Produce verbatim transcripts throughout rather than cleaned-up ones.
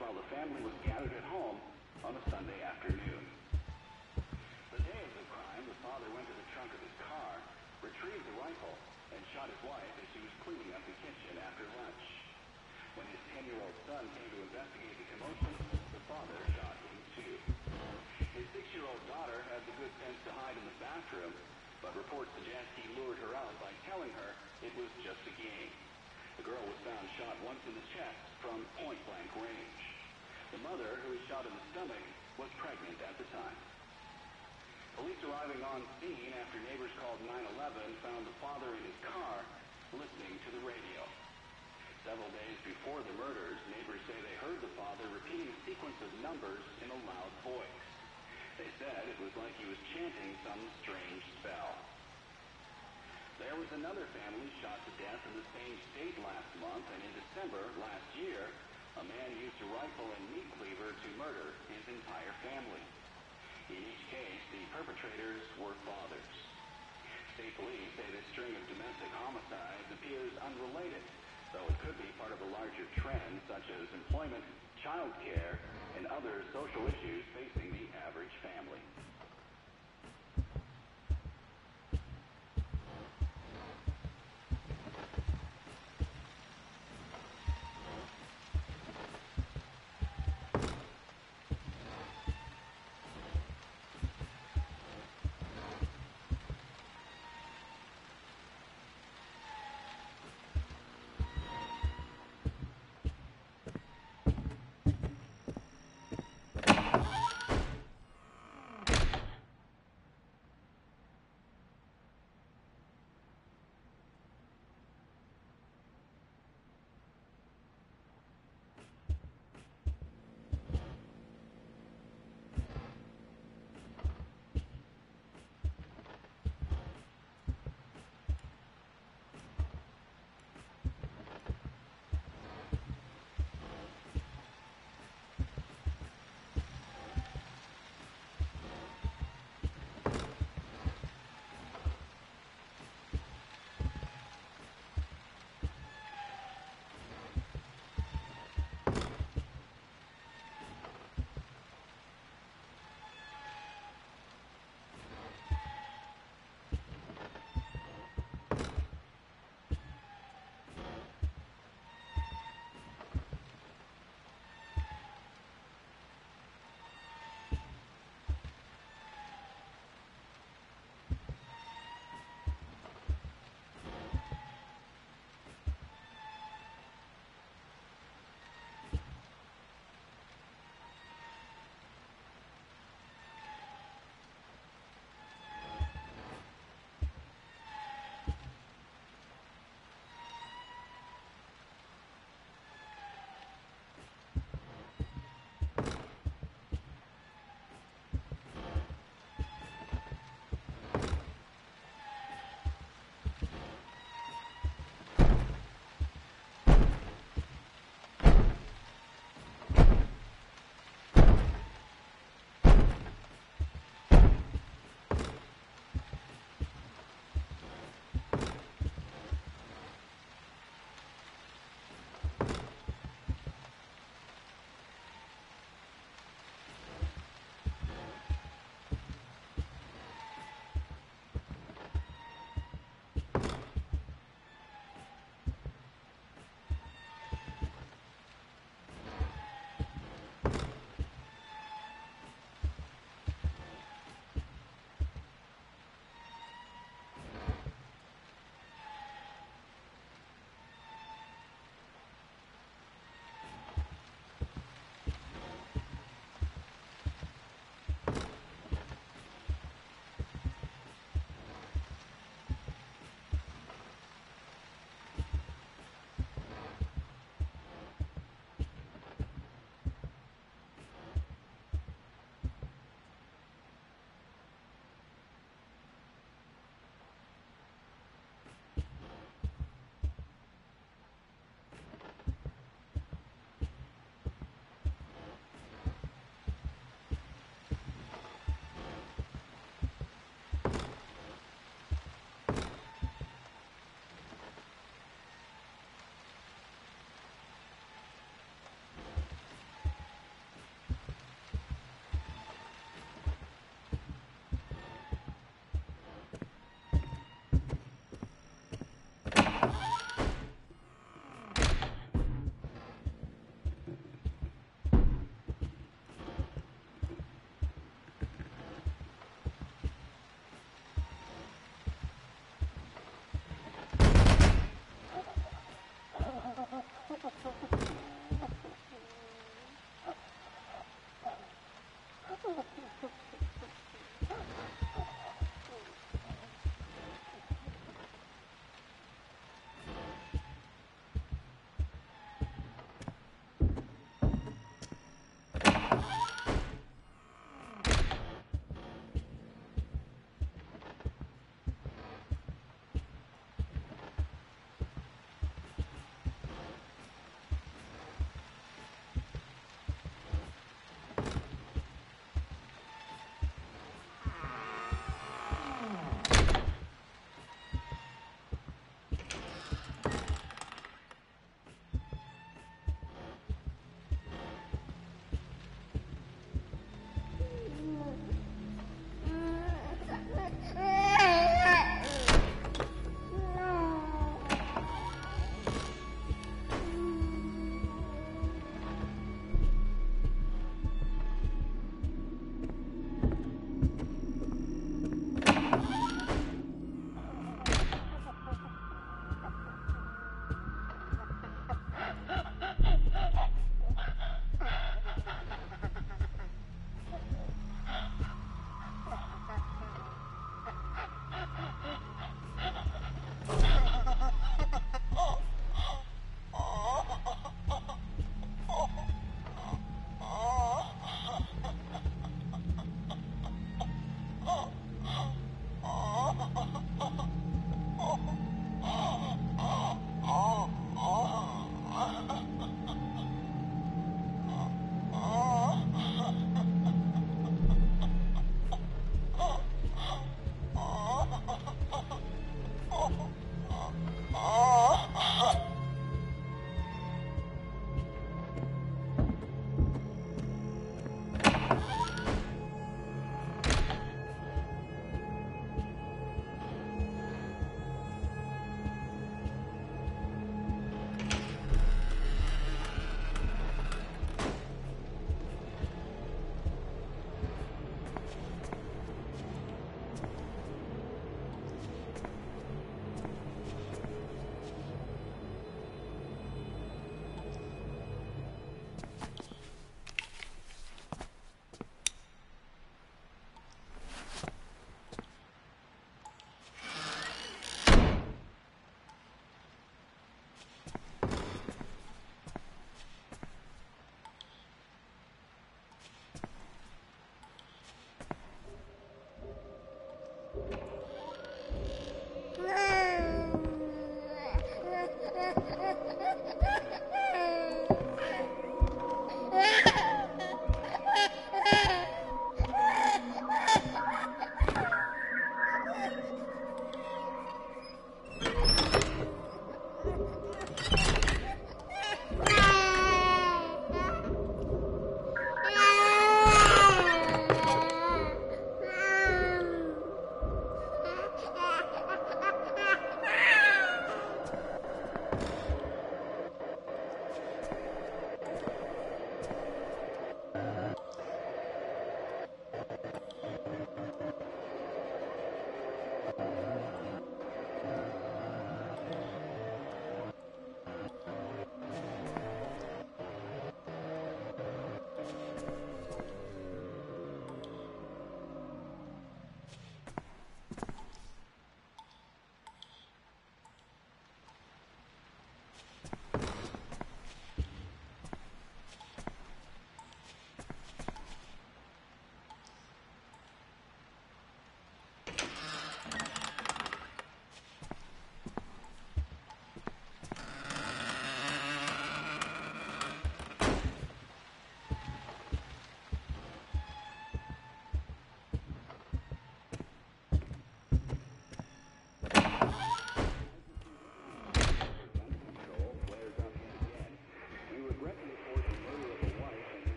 while the family was gathered at home on a Sunday afternoon. The day of the crime, the father went to the trunk of his car, retrieved the rifle, and shot his wife as she was cleaning up the kitchen after lunch. When his ten-year-old son came to investigate the commotion, the father shot him too. His six-year-old daughter had the good sense to hide in the bathroom, but reports suggest he lured her out by telling her it was just a game. The girl was found shot once in the chest from point-blank range. The mother, who was shot in the stomach, was pregnant at the time. Police arriving on scene after neighbors called nine one one found the father in his car listening to the radio. Several days before the murders, neighbors say they heard the father repeating a sequence of numbers in a loud voice. They said it was like he was chanting some strange spell. There was another family shot to death in the same state last month, and in December last year, a man used a rifle and meat cleaver to murder his entire family. In each case, the perpetrators were fathers. State police say this string of domestic homicides appears unrelated, though it could be part of a larger trend such as employment, child care, and other social issues facing the average family.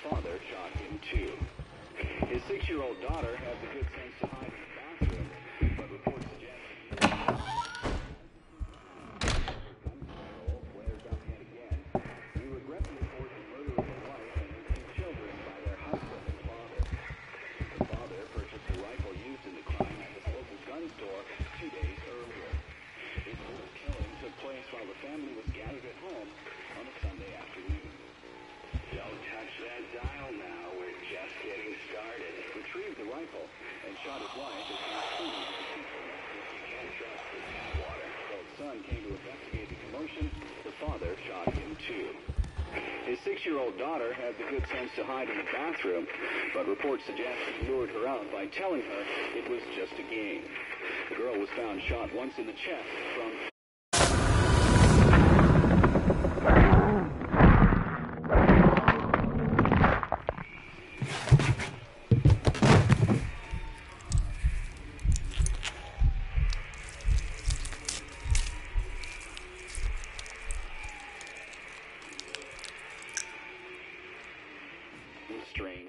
father shot him too. His six-year-old daughter had the good sense to hide in the bathroom, but reports suggest flares up yet again. We regret to report the murder of a wife and her two children by their husband and father. The father purchased a rifle used in the crime at this local gun store two days earlier. His brutal killing took place while the family was gathered at home on a Sunday afternoon. Don't touch that dial now, we're just getting started. Retrieved the rifle and shot his wife as he was cleaning up the kitchen. You can't trust the tap water. While his son came to investigate the commotion, the father shot him too. His six-year-old daughter had the good sense to hide in the bathroom, but reports suggest he lured her out by telling her it was just a game. The girl was found shot once in the chest from strange.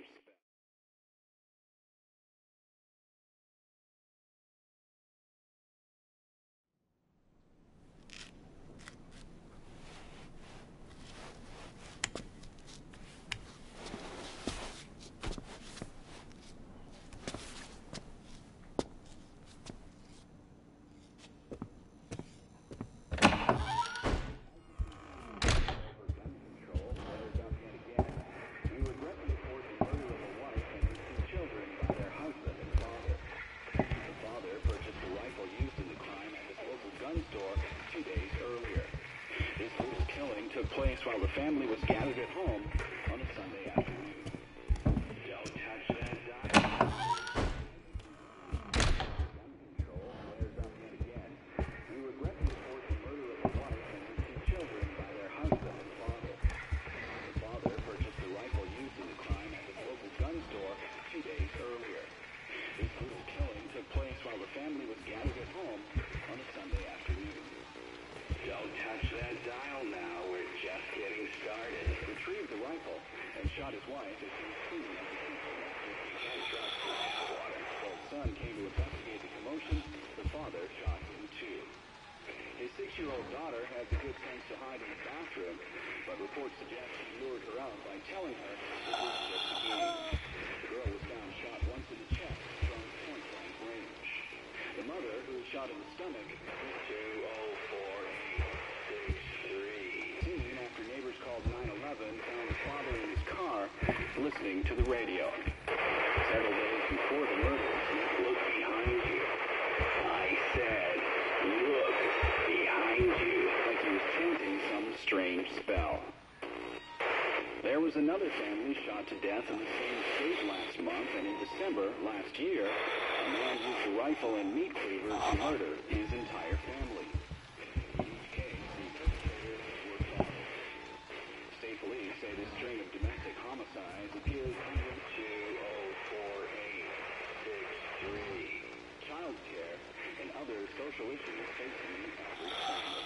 Took place while the family was gathered at home on a Sunday afternoon. Don't touch that dial. Gun control flares up yet again. We regret to report the murder of a wife and her two children by their husband and father. The father purchased a rifle used in the crime at the local gun store two days earlier. This brutal killing took place while the family was gathered at home on a Sunday afternoon. Don't touch that dial now, we're just getting started. Retrieved the rifle and shot his wife as he was cleaning up the kitchen. You can't trust the tap water. While his son came to investigate the commotion, the father shot him too. His six-year-old daughter had the good sense to hide in the bathroom, but reports suggest he lured her out by telling her it was just a game. The girl was found shot once in the chest from point-blank range. The mother, who was shot in the stomach, two oh four six three. Soon after neighbors called nine eleven, found the father in his car listening to the radio. Several days before the murders, look behind you. I said, look behind you. Like he was chanting some strange spell. There was another family shot to death in the same state last month, and in December last year, a man used a rifle and meat cleaver to murder his entire family. In each case, the perpetrators were caught. State police say this string of domestic homicides appears under two oh four eight six three. Child care and other social issues facing the average family.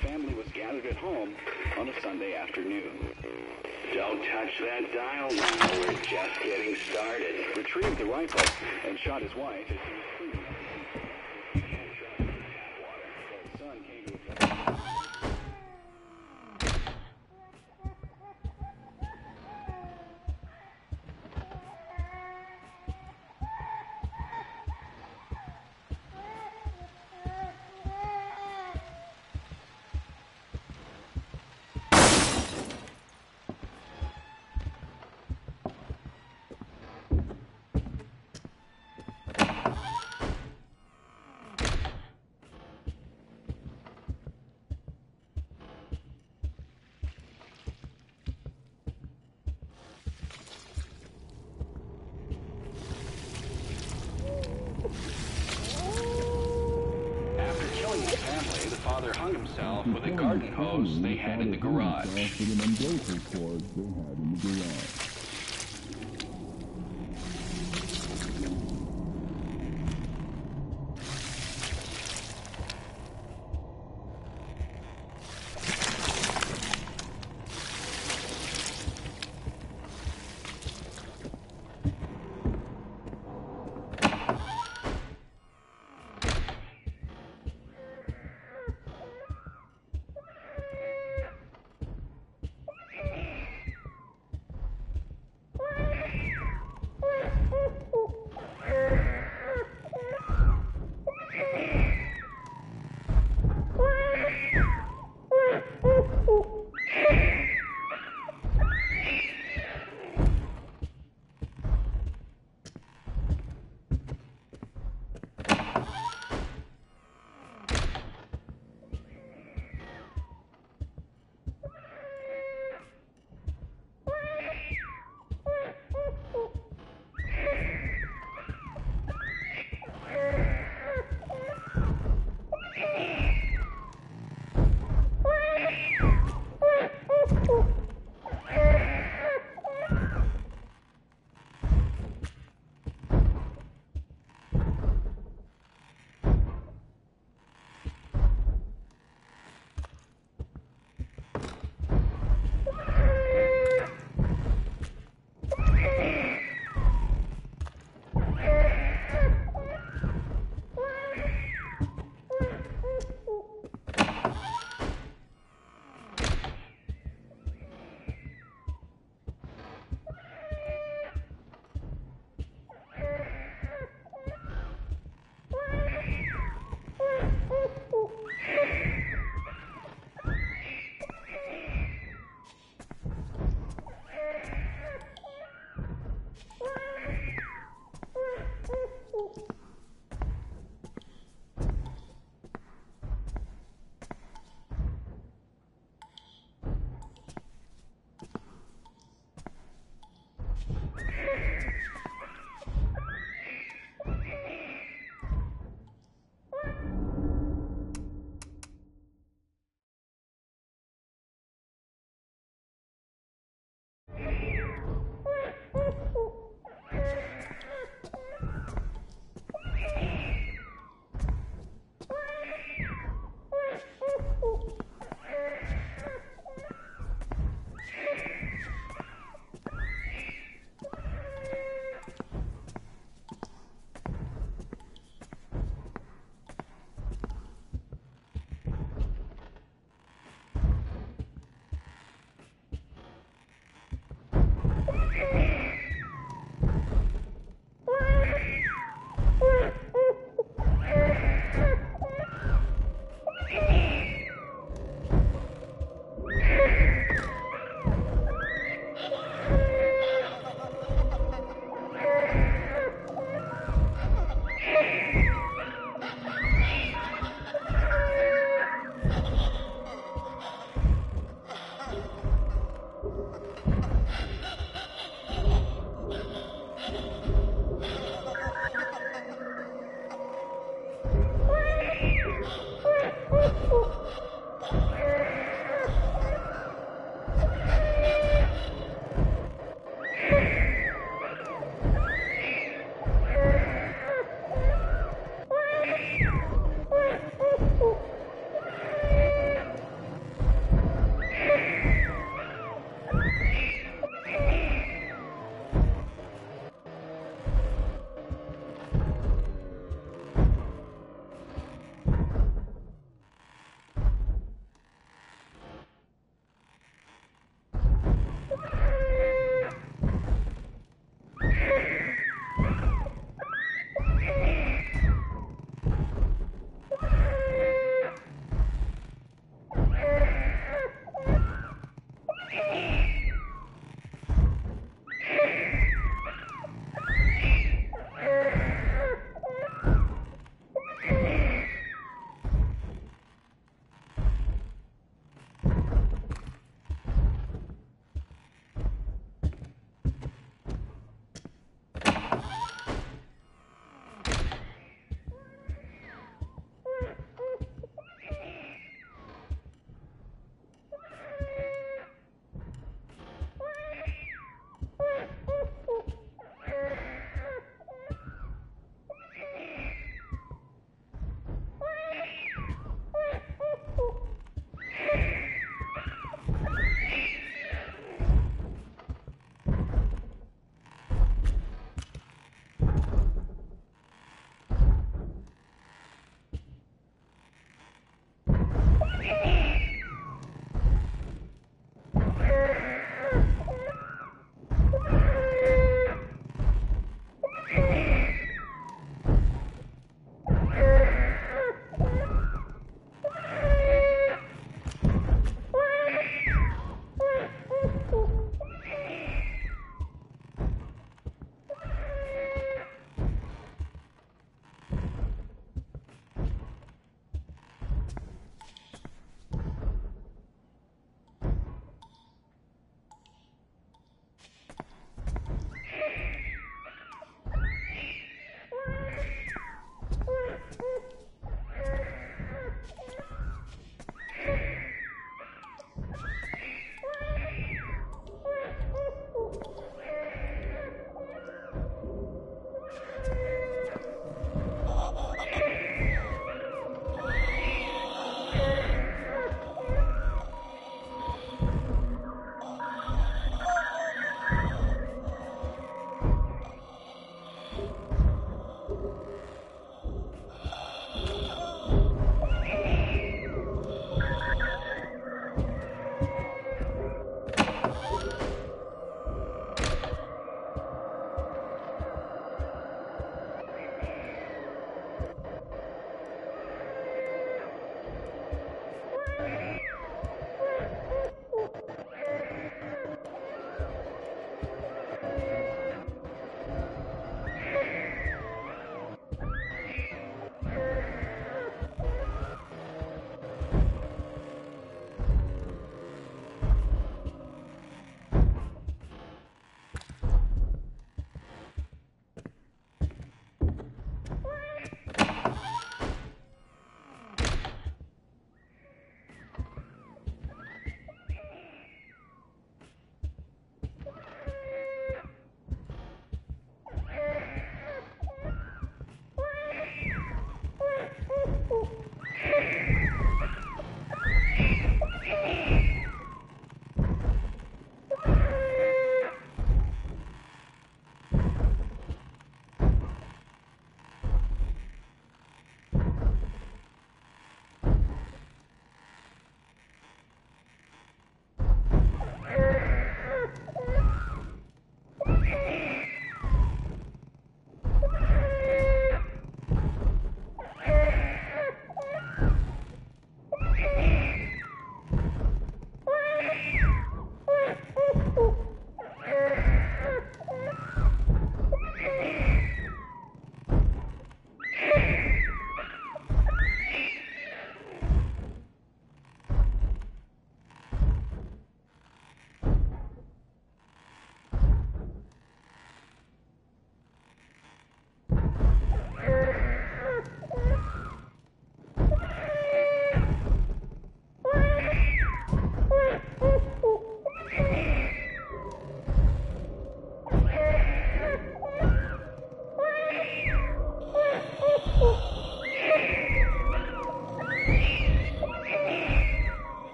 family was gathered at home on a Sunday afternoon. Don't touch that dial now. We're just getting started. Retrieved the rifle and shot his wife as he was cleaning up the You can't trust the tap water. His son came to his father hung himself with a garden hose they had in the garage. With an umbilical cord they had in the garage.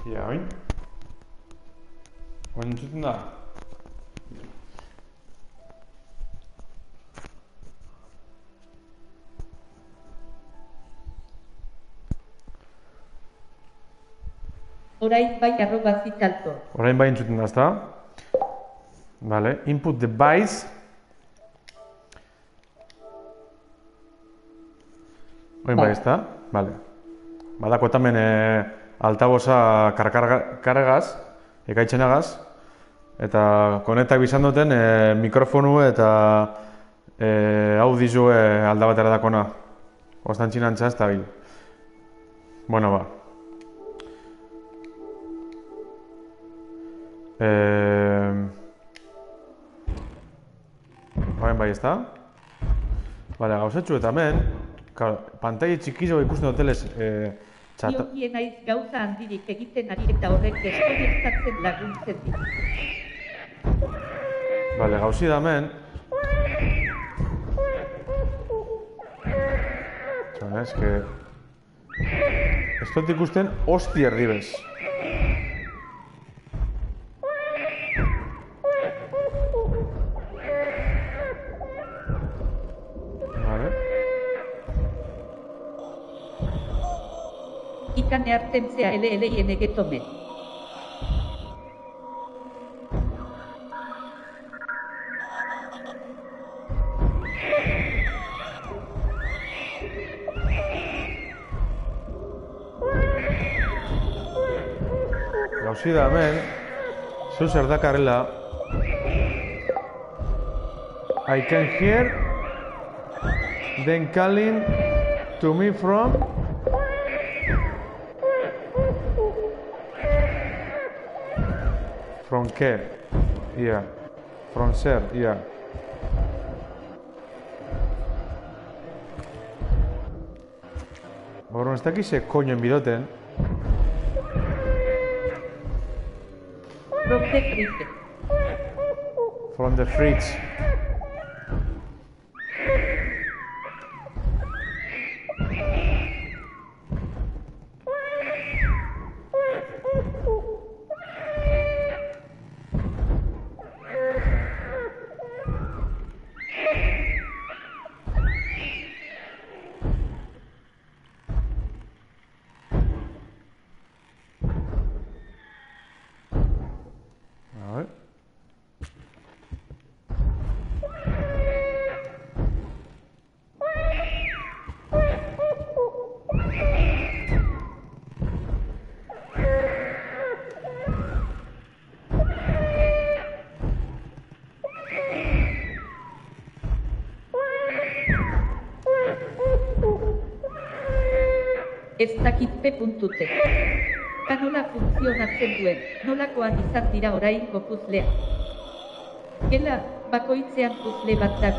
Ia, oin? Oin entzuten da? Orain bai arroba zitalto. Orain bai entzuten da, ezta? Vale, input device. Orain bai, ezta? Vale. Badako tamen eh, altaboza kargaz, ekaitzenagaz, eta konektak bizan duten eh, mikrofonu eta eh, audizu eh, aldabatera dakona. Ostan txinantza ez da bil. Bueno, ba. Eh, Orain bai, ezta? Bale, gauzetxu eta hemen, claro, pantaile txikizo ikusten dutelez eh, txata... Nionien naiz gauza handirik egiten ari eta horrek deskonektatzen laguntzen dit. Bale, gauzi da hemen... Txan, ez que... Ez dut ikusten hosti erdibez. Vale. Ikan earten zea ele eleien egetomen. Gauzi da hemen, zeu zer dakarrela. I can hear them calling to me from... From què? Yeah. From zer, yeah. Bueno, ez dakiz ze koño enbidoten. From the fridge. From the fridge. A ver. Ez dakit pe puntute. Ka nola funtzionatzen duen, nolakoan izan dira oraingo puzleak. Gela, bakoitzean puzle bat dago.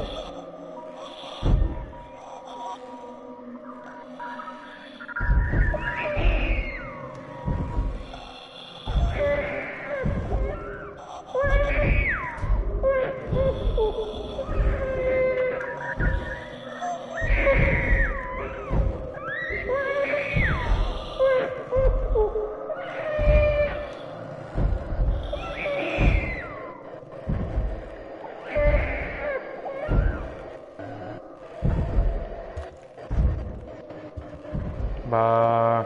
Ba...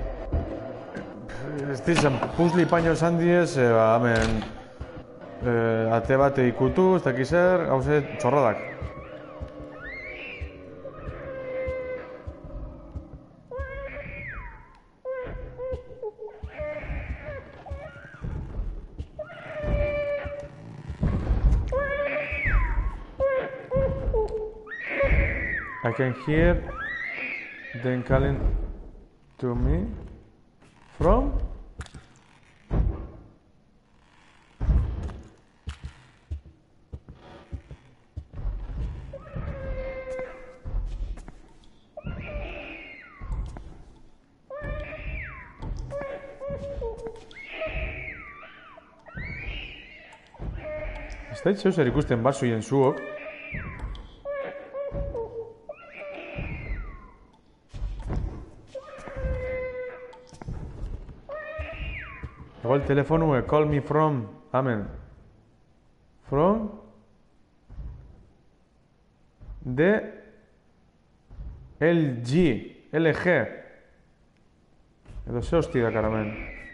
Ez dizan, puzli paino esan diez, e, ba, hemen... E, ate bate ikutu, ez dakiz zer, gauze txorradak. I can hear them calling to me from ez da zeu zer ikusten bazuien zuok. Igual telefonue, call me from, amen. From de L G, L G. Edo ze hosti da karamen.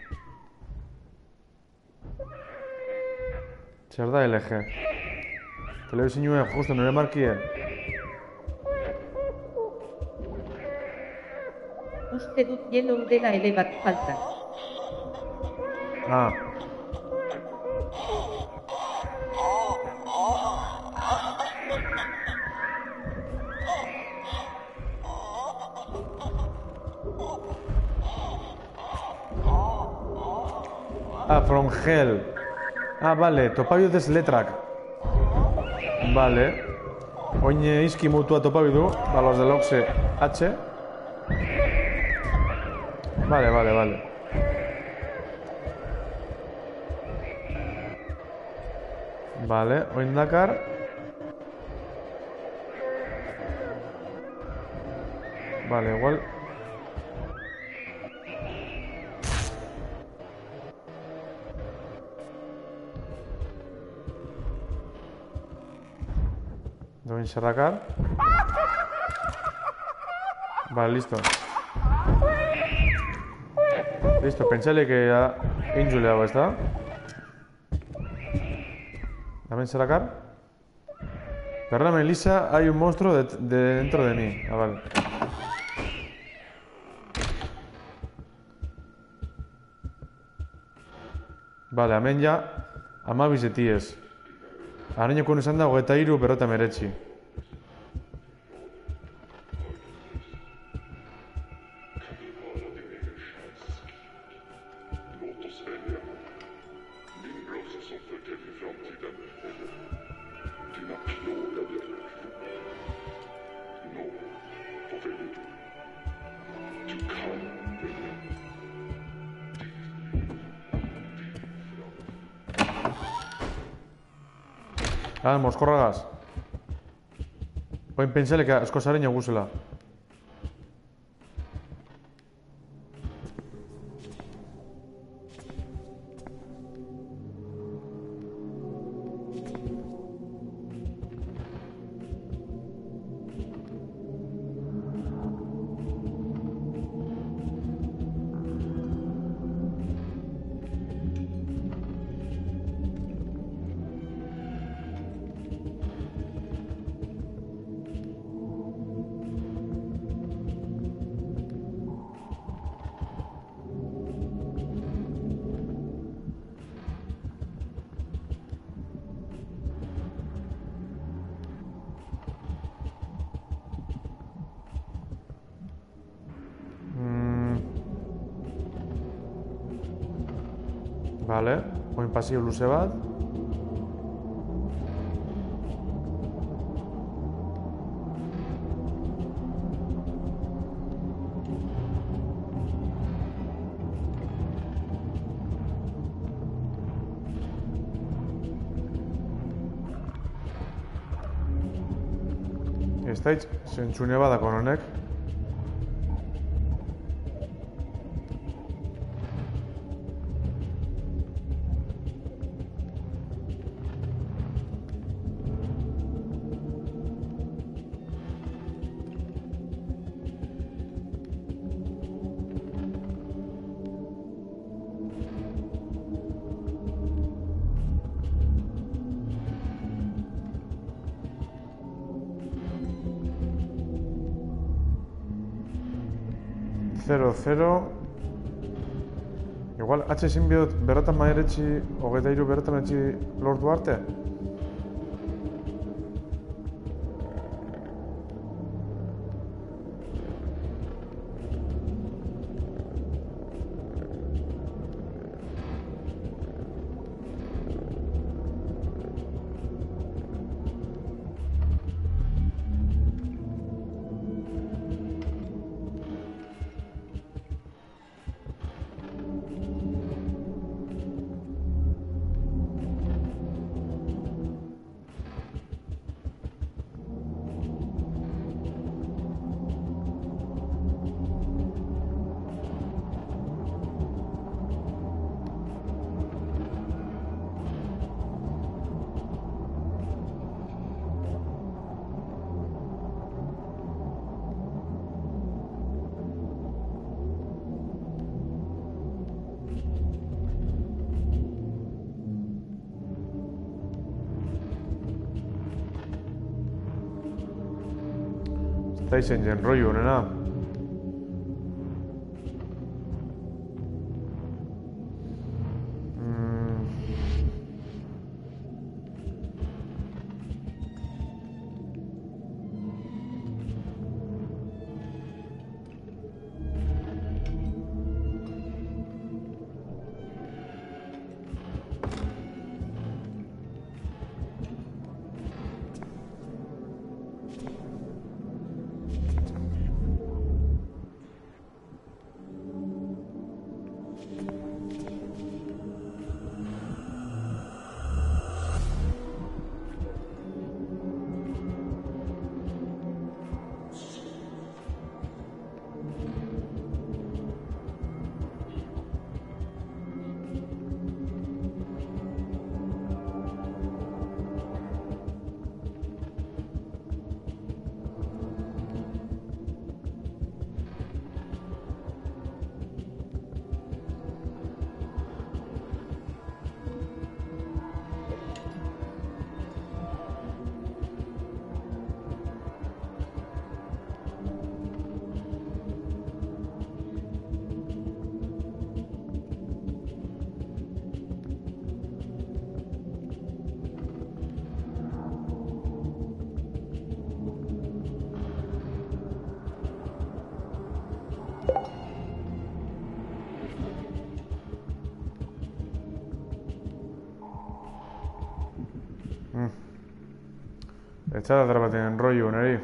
Zer da L G? Telebizinue, justo nire markie. Uste dut yellow dela ele bat falta. Ah. Ah, from hell. Ah, vale, topabidez letrak. Vale. Oin izki mutua topabidu, ba, los del Oxe H. Vale, vale, vale. Vale, oin dakar. Vale, igual. Doin zerrakar. Vale, listo. Listo, pentsale que ya injule hago, ¿está? Dame zerrakar. Perdóname, Lisa, hay un monstruo de, de dentro de mí. Ah, vale. Vale, hemen ja amabiz etiez. Arañoko izan da hogeita hiru berrota meretzi. Ah, moskorragaz. Oin pentsale que asko zareño guzela. Vale, oin pasio luze bat. Ez da hitz, zentzune badako honek. Zero, zero. Igual, H ezin bidot berrotan maeretzi, hogeita hiru berrotan etzi lortu arte? Eta izen jen rollo honena. Etxada darbaten rollo neri.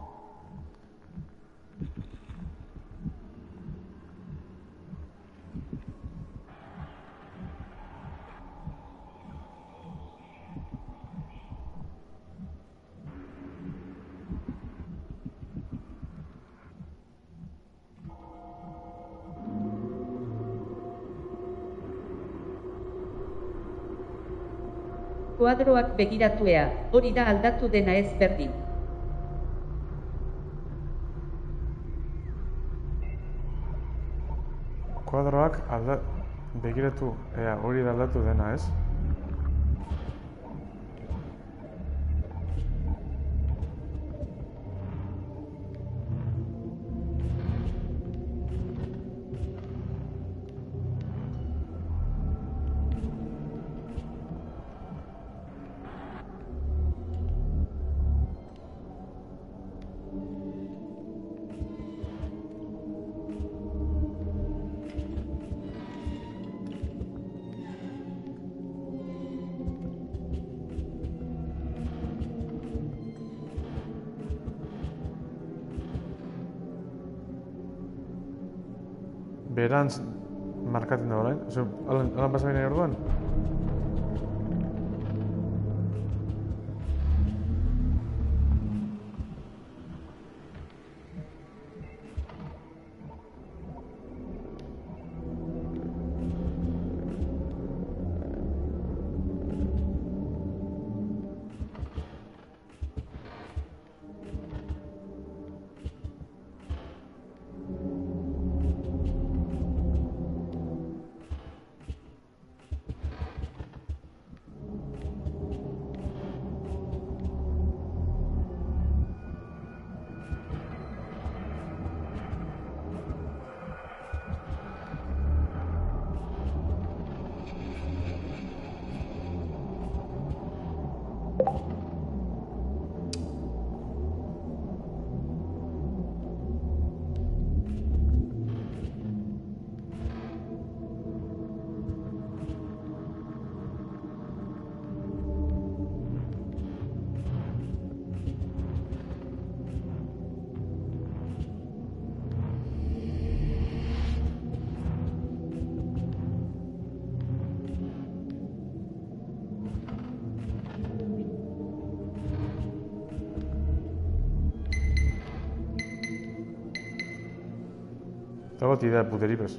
Koadroak begiratuea, hori da aldatu dena ez berdin. Koadroak alda... begiratu, ea, hori da aldatu dena ez? Berantz markatzen da orain? Oso, alan pasa bine orduan? Tengo idea de puteripes.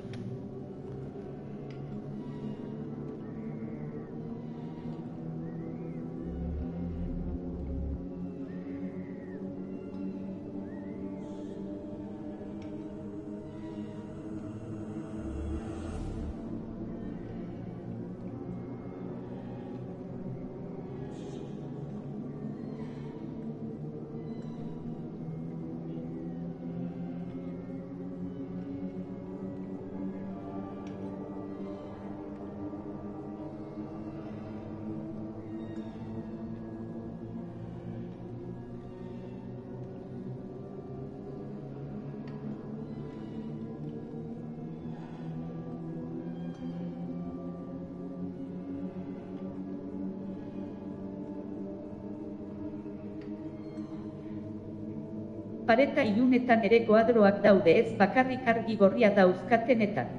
Pareta ilunetan ere koadroak daude, ez bakarrik argi gorria dauzkatenetan.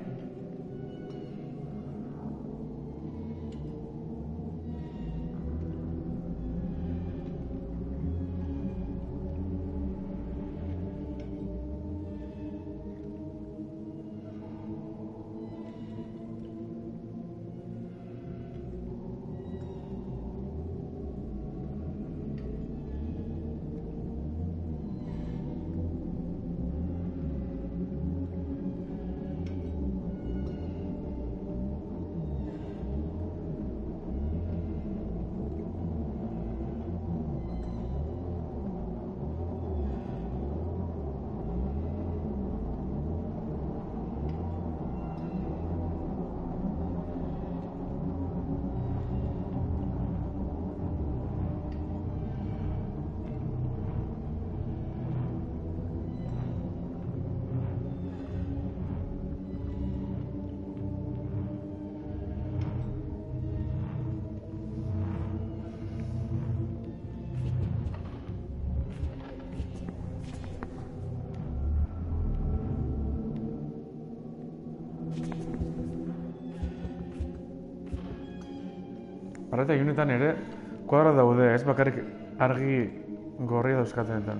Pareta ilunetan ere kuadro daude, ez bakarrik argi gorria dauzkatenetan.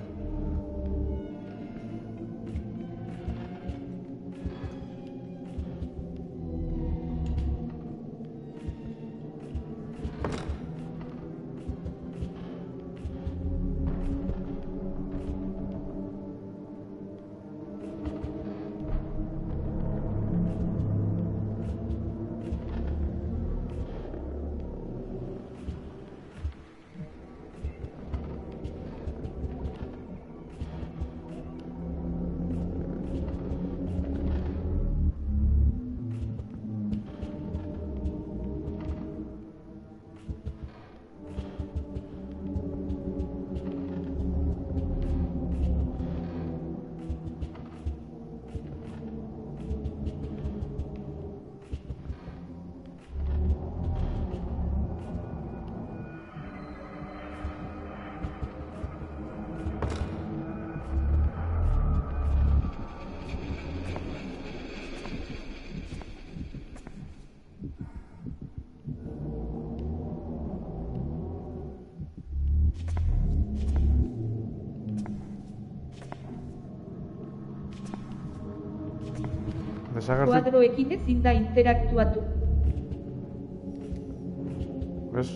Desagertu... Kuadroekin ezin da interaktuatu. ¿Ves?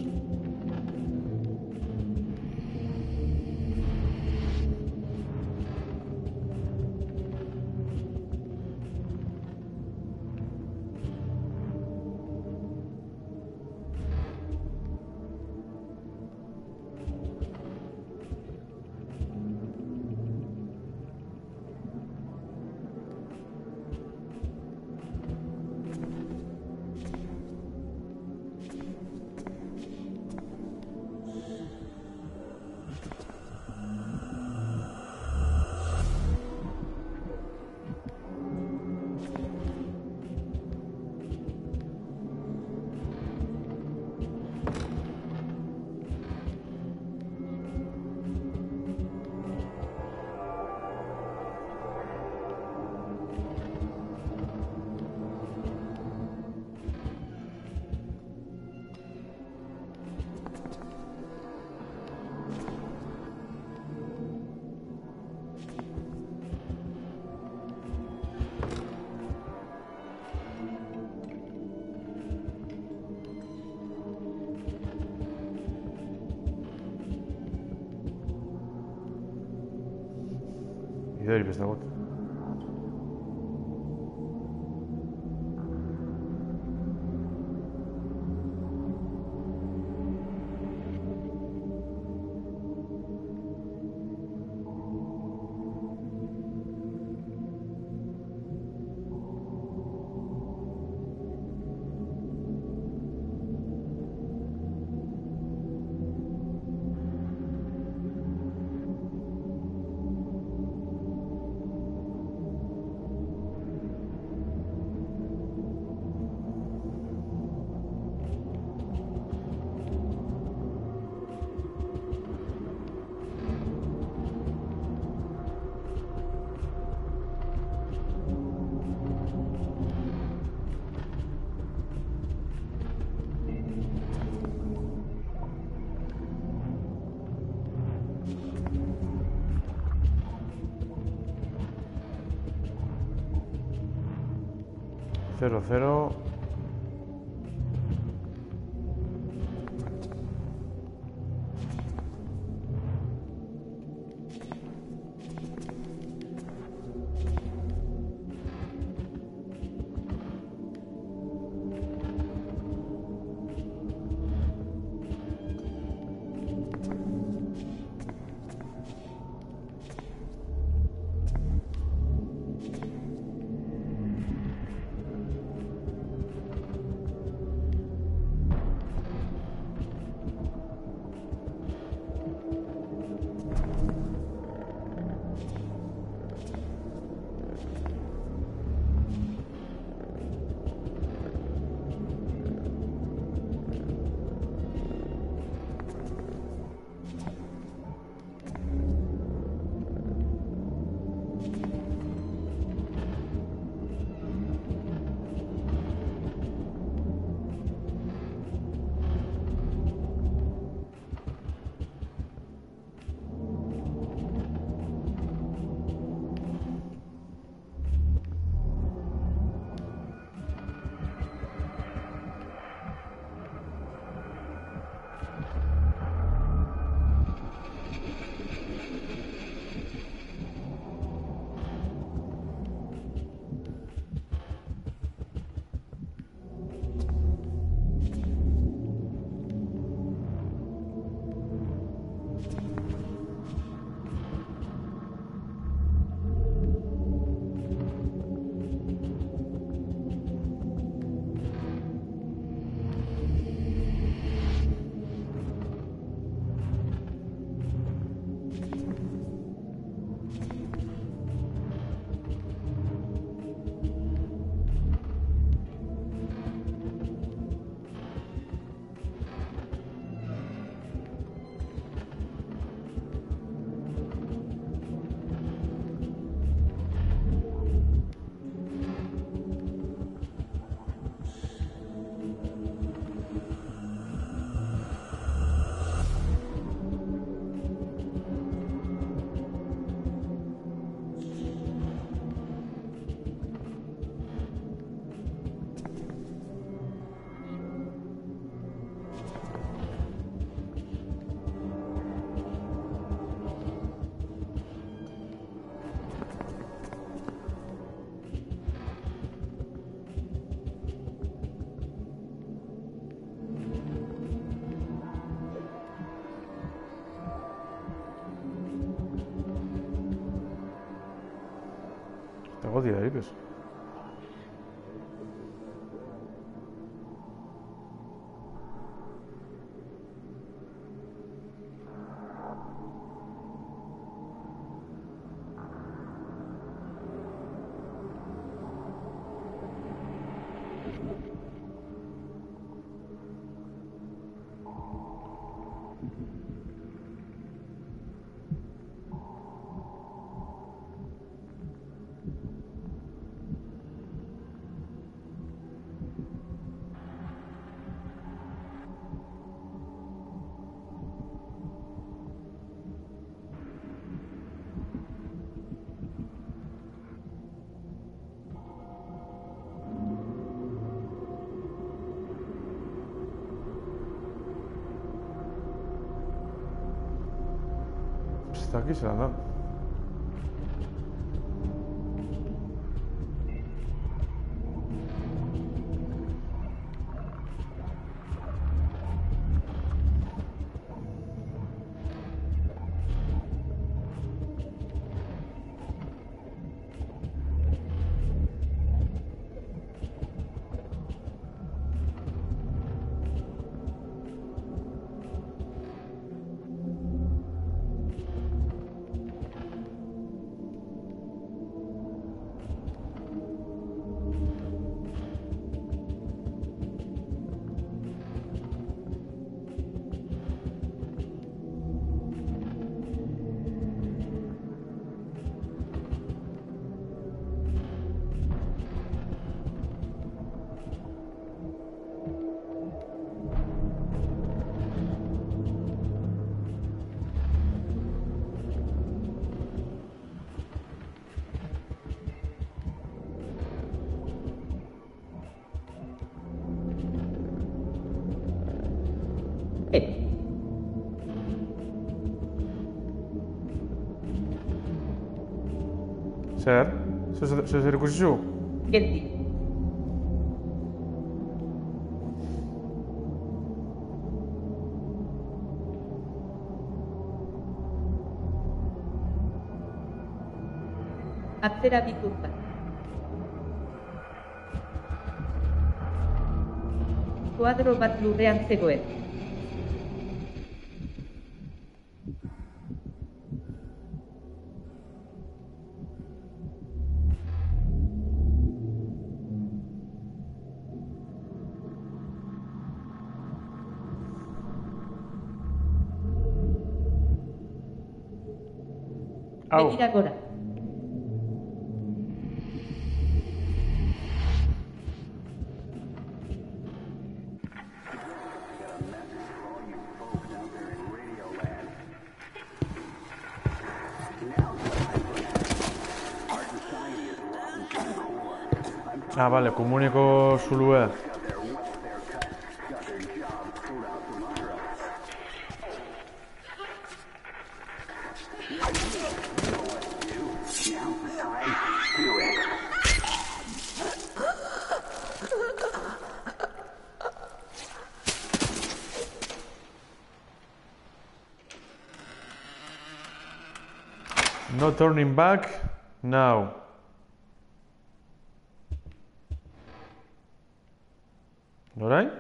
Idearik ez dagoet. Zero, zero. Egodia, pues. Está aquí, será, ¿no? Zer? Zer zer ikusi zu? Geldi. Atzera bikur bat. Koadro bat lurrean zegoen. Au. Begira gora. Ah, bale, komuniko zulue. No turning back now. Orain?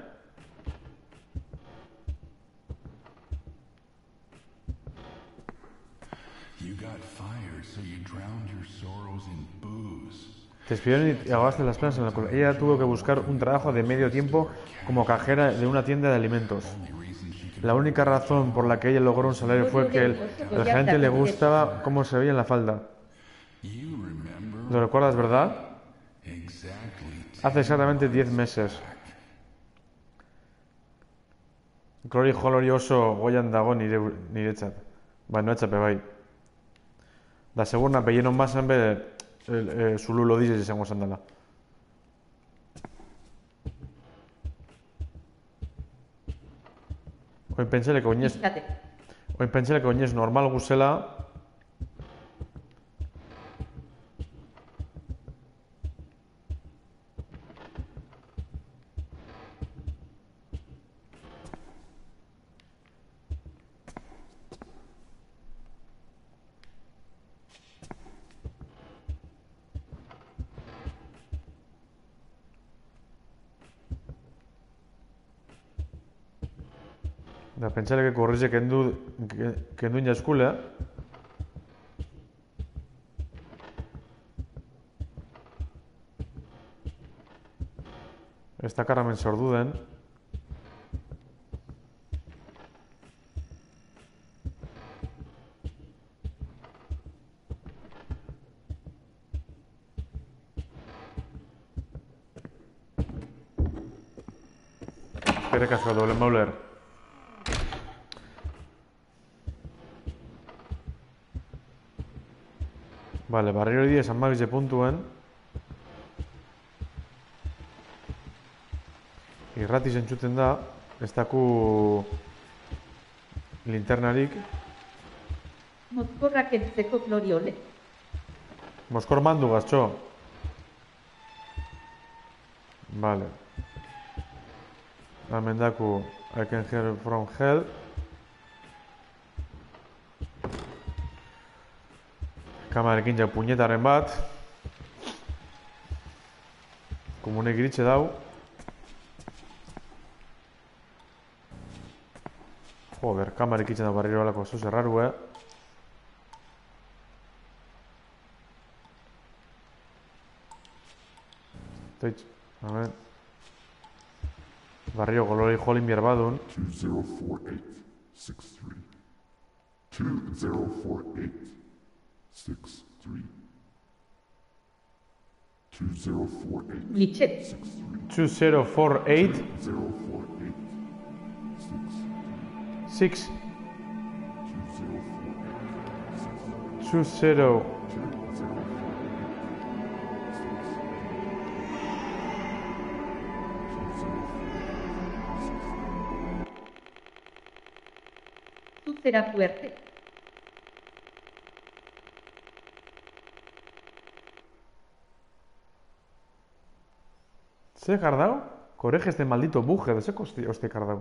You got fired, so you drowned your sorrows in booze. Te despidieron y ahogaste las penas en la alcohol. Ella tuvo que buscar un trabajo de medio tiempo como cajera de una tienda de alimentos. La única razón por la que ella logró un salario fue que el, el gerente le gustaba cómo se veía en la falda. ¿Lo recuerdas, verdad? Hace exactamente diez meses. Glory Holori oso goian dago nire, niretzat. Ba, noetzape bai. Da, segurna, peienon bazen be, e, zulu lodizez izango zen dela. Oin pentseleko oinez... Oin pentseleko oinez normal guzela... Da, pentsale que korrize kendu, kendu inaskule. Ez da karamen sordu den. Eskerrik asko, doble mauler. Vale, barriro hori esan magize puntuen. Irrati zentzuten da, ez daku linternarik. Mozkorrak entzeko gloriole. Moskor mandu, gaztxo. Vale. Hemen daku I can hear from hell. Kamerarekin ja puñetaren bat. Komunek iritxe dau. Joder, kamerek itzen da barriro alako oso zerraru, eh? Toitz, a ver. Barrio golori jolin bier badun. two zero four eight six three. two zero four eight six three. two zero four eight Glitchet. two zero four eight zero four eight six six two zero four eight two zero Tú será fuerte. Ze cardao? Corrige este maldito buje de ese costi hostia cardao.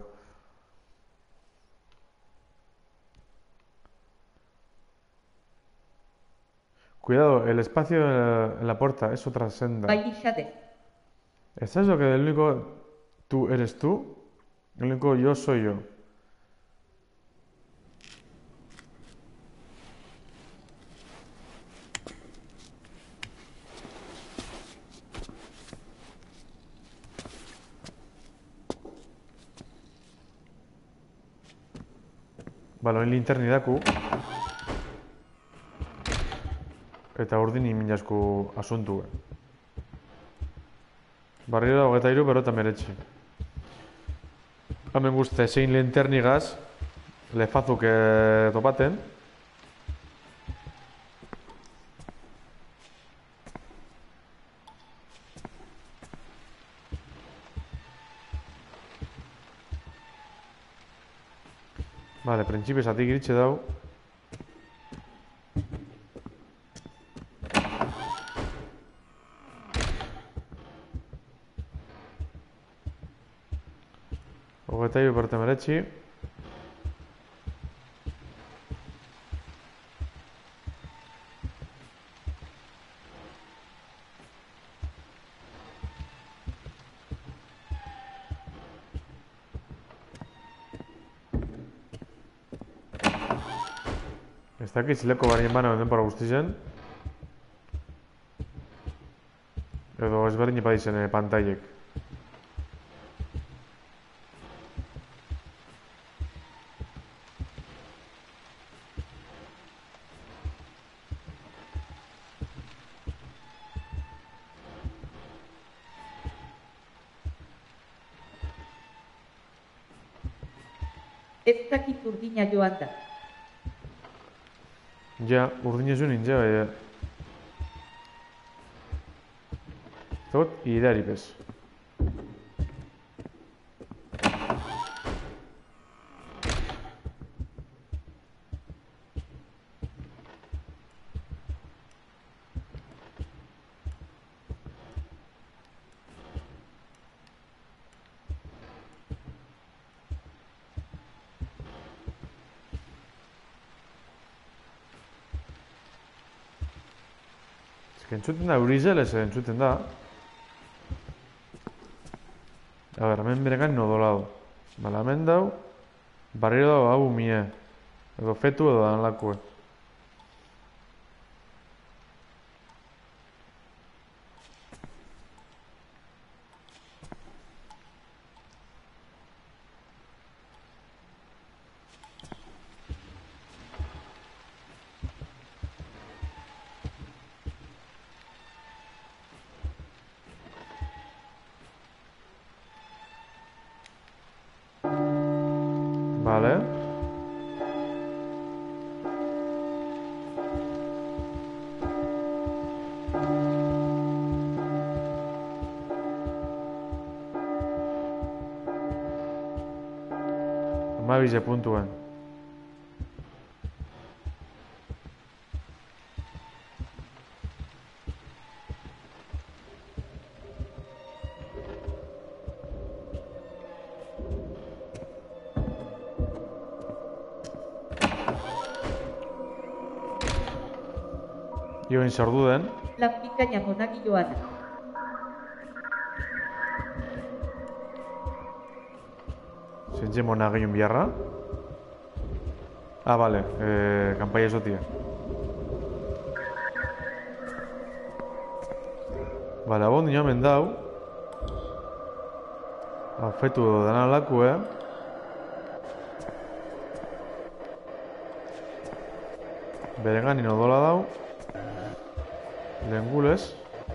Cuidado, el espacio en la puerta es otra senda. Bai Xade. ¿Es eso que el único tú eres tú? El único yo soy yo. Bale, oin linterni daku. Eta urdin iminasku asuntu. Barriro da hogeita iru, berrota meretxe. Hemen guzti zein linternigaz lefazuk topaten. Vale, printzipioz atik iritxe dau. Hogeita iru parte meretxi. Ez dakit zileko barien bana benden para guztizen. Edo ezberdin ipa dizen eh, pantailek. Ez dakit urdina joan da. Ja, urdin ez nintzen, baina... Tot, ideari bez. Entzuten da, Urizel ez entzuten da. A ber, hemen beregan nodolado. Bala, hemen dau, barriro dau hau mie. Edo fetu edo dan lakue. Vale. Hamabize puntuen. Joen sordu den. Lan bikaina monaki joan. Zentxe mona gehiun biharra. Ah, bale, eh, kanpaia esotia. Bale, abon dino hemen dau. Afetu dana lakue. Beregan inodola dau. Lengulez.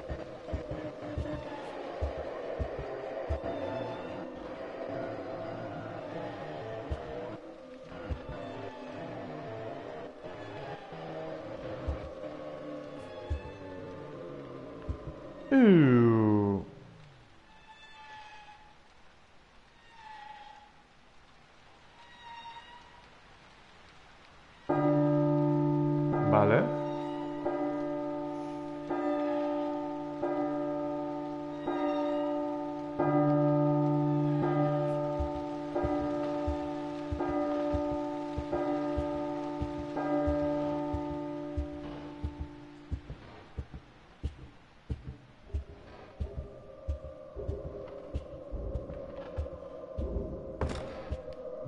Uh. Vale.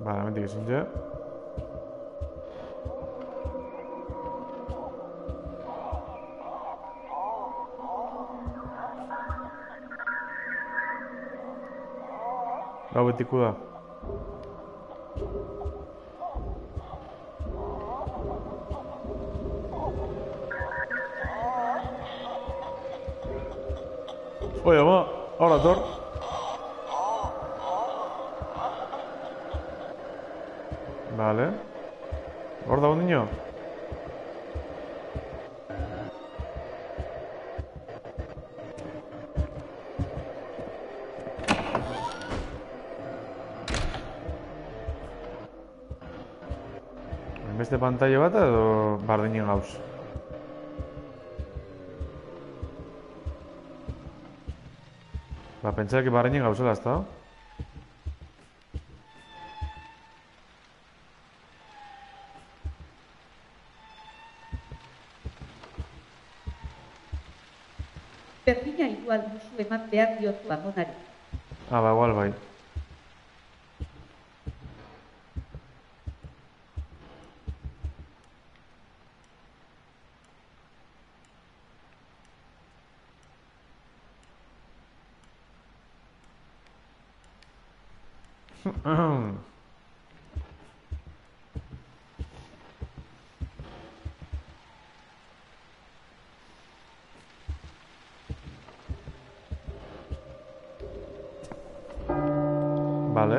Bale, hemendik ezin je. Gau betiku da. Oye, ama, ahora tor. Vale. Hor dago niño? Beste pantalla bat edo bardinen gauz? Ba, pentsaki bardinen gauzela, ezta? Berdina igual musu eman behar diozu amonari. Ah, ba, igual bai. Vale.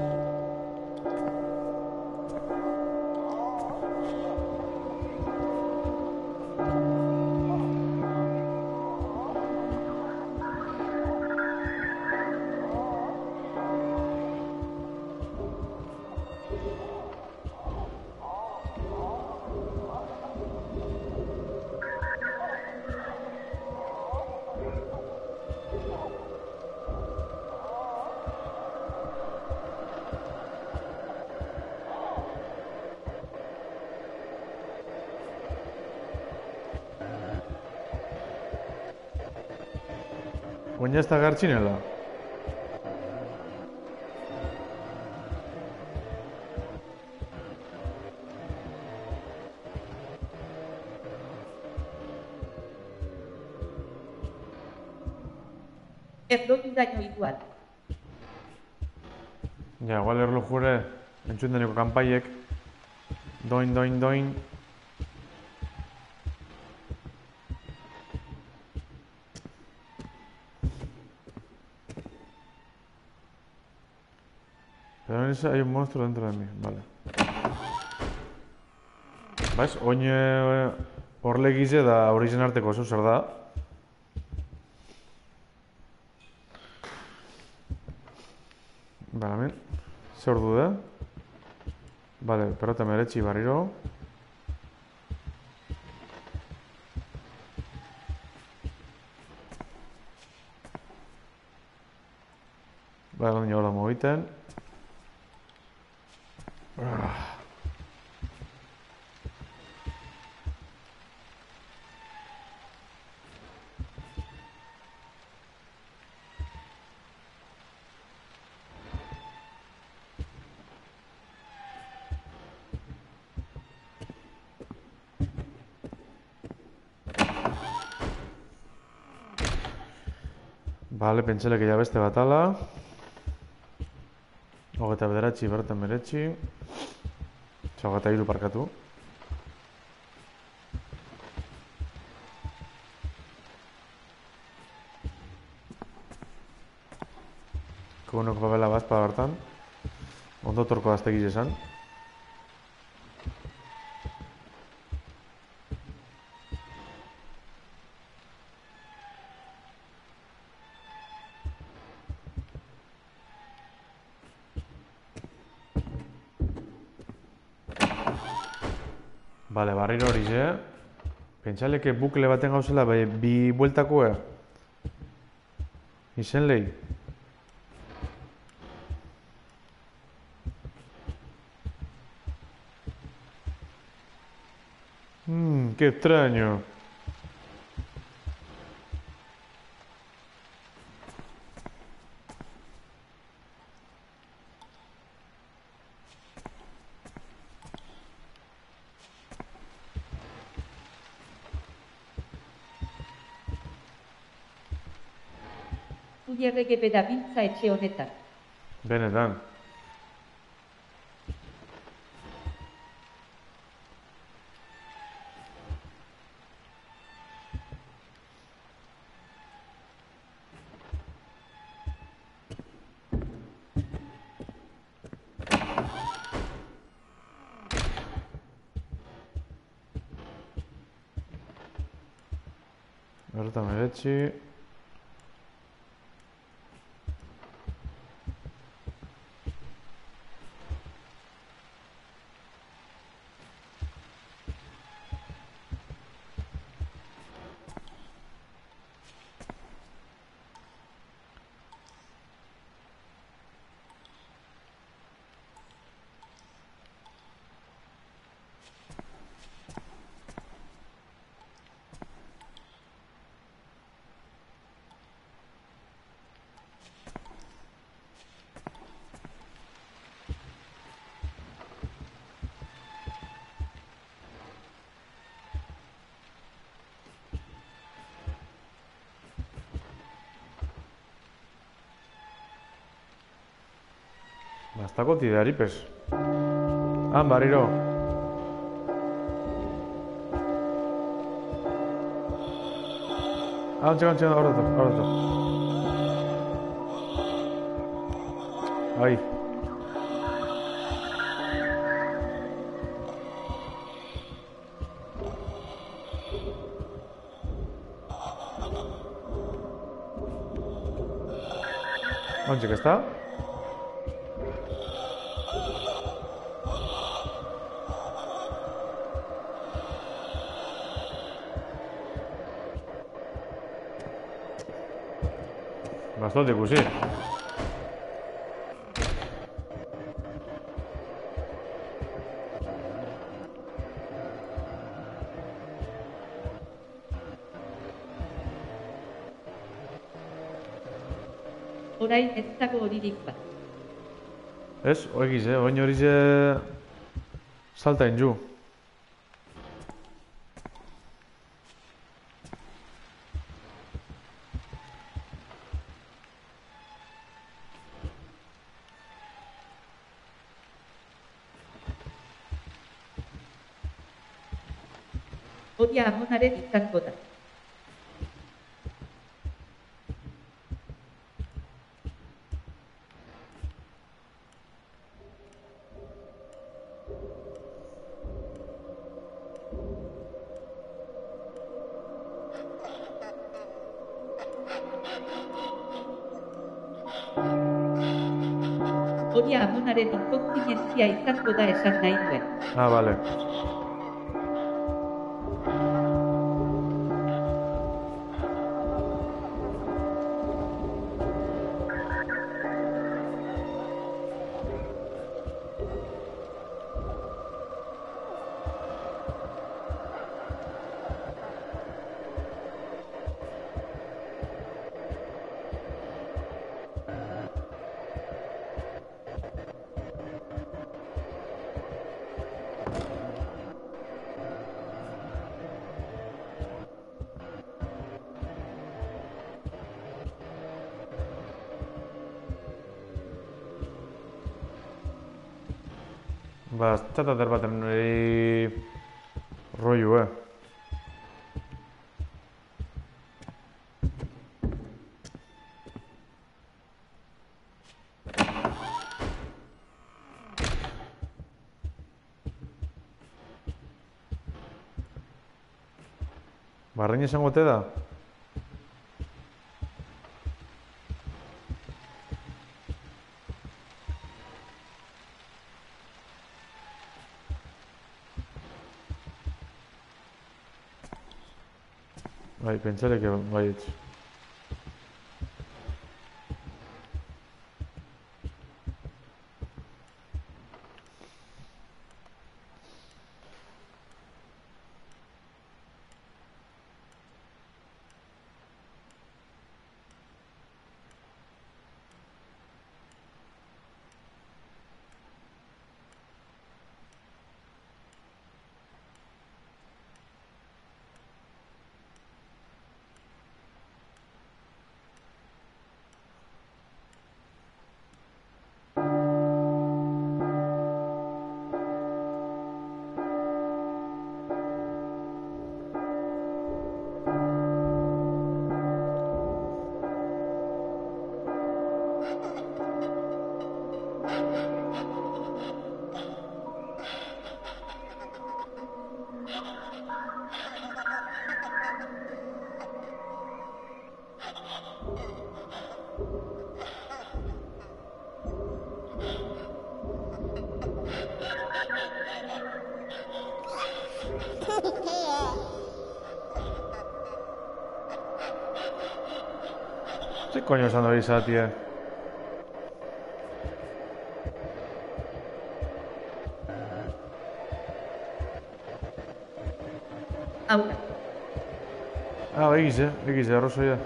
Oin ez da gartxinela. Erlojuraino igual. Ja, igual erlojure entzun deneko kanpaiek. Doin, doin, doin. Pero en ese hay un monstruo dentro de mí, vale. ¿Ves? Oin horle gize da origen arteko oso zer da. Vale, hemen. Ze ordu da? Vale, pelota meretxi barriro. Vale, niño, hola, moviten. Bale, pentselek ja beste batala. Hogeta bederatzi, bertan meretxi. Hogeta hiru parkatu. Kogunok babela bazpa bertan. Ondo torko aztegiz esan. Bale, barriro hori ze. Pentsaleke bukle baten gauzela bi bueltakoa. Izen lehi. Mmm, qué extraño. Zuiarrege berabiltza etxe honetan. Benetan. Horretan meretzi. Bastako tideari, pez. Han, barriro. Ah, ontsa, ontsa, horretu, horretu. Ai. Ontsa, que está? Bastante ikusi. Orain ez dago horirik bat. Ez, oegiz, eh? Oin horiz salta inju. Hori amonaren izango da. Hori amonaren inkontinentzia izango da esan nahi duen. Ah, bale. Ba, ez txatater baten niri rollu, eh? Barrein izango te da? Bai, pentsarek baietz. Ze coño esan hori zatie? Aula. Ah, egize, egize, arrozoia.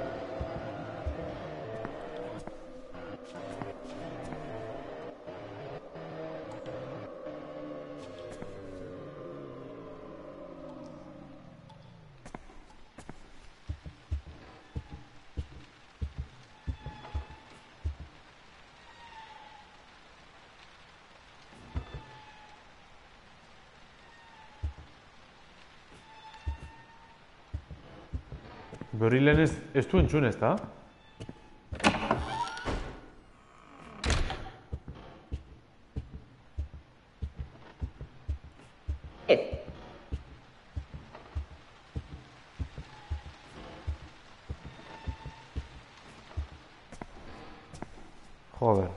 Berilen ez, ez du entzun ez da? Ez. Joder.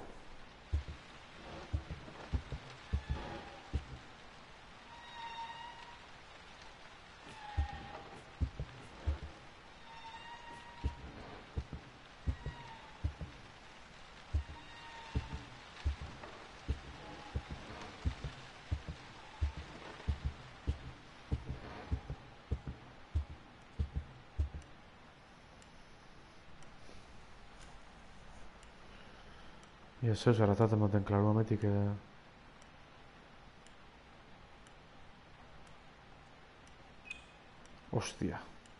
Ja, zeu zaratatzen baten klaruametik edo... Ostia.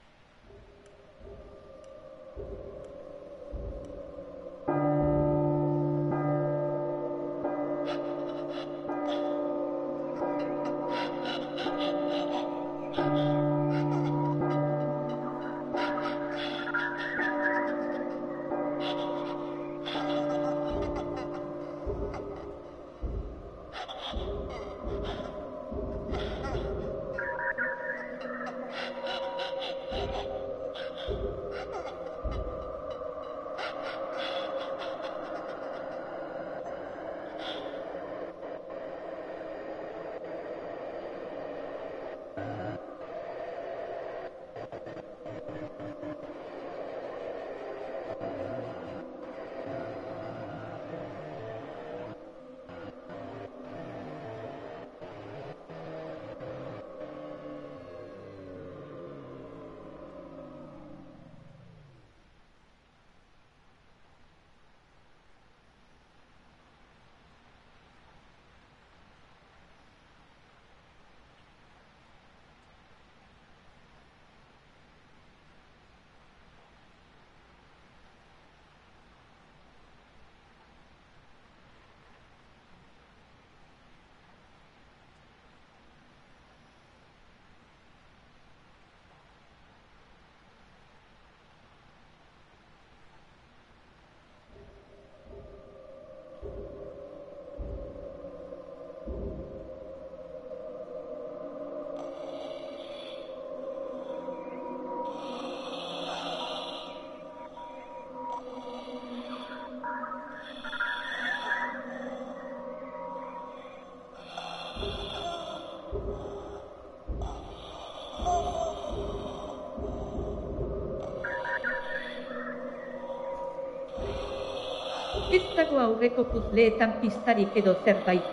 Ez dago aurreko puzleetan pistarik edo zerbait.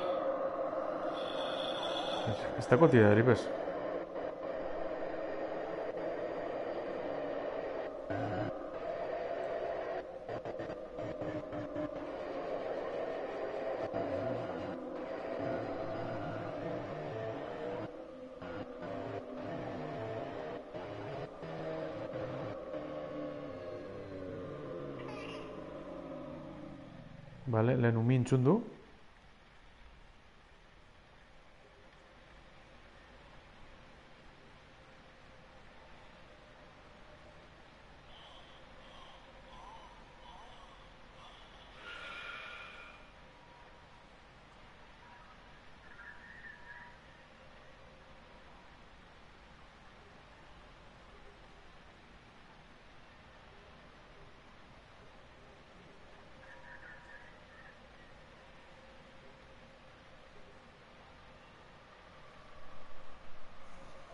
Ez dago tira eripez. Vale, lehen umi entzun du.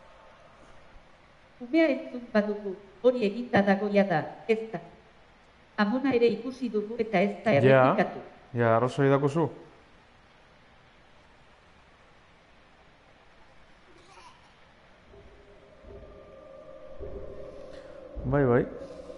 Umea entzun badugu, hori eginda dagoia da, ez da. Amona ere ikusi dugu eta ez da Ja, errepikatu. ja, arrazoi dakuzu. Bai, bai.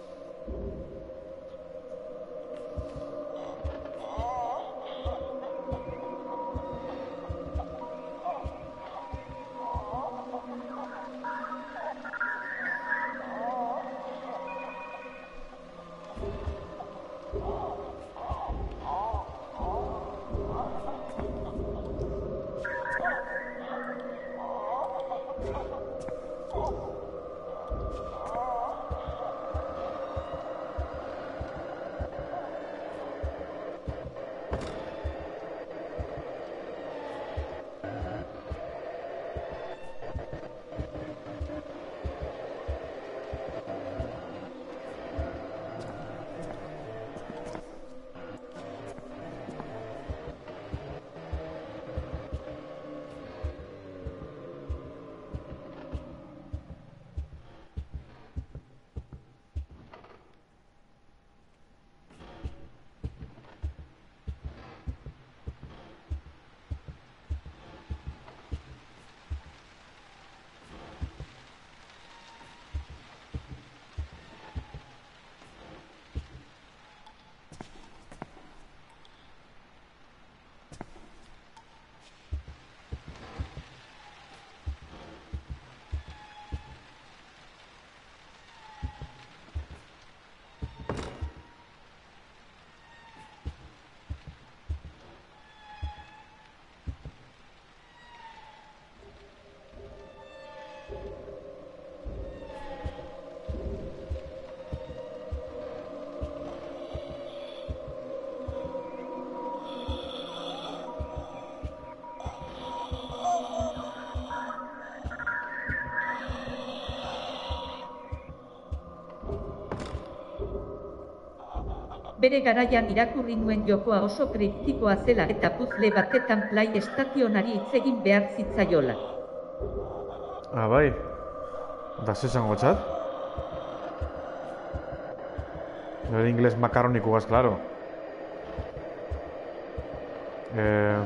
Bere garaian irakurri nuen jokoa oso kriptikoa zela eta puzzle batetan PlayStationari hitz egin behar zitzaiola. Ah, bai. Da zesango txat? Nire ingles makaroniko gaz, claro. Eh...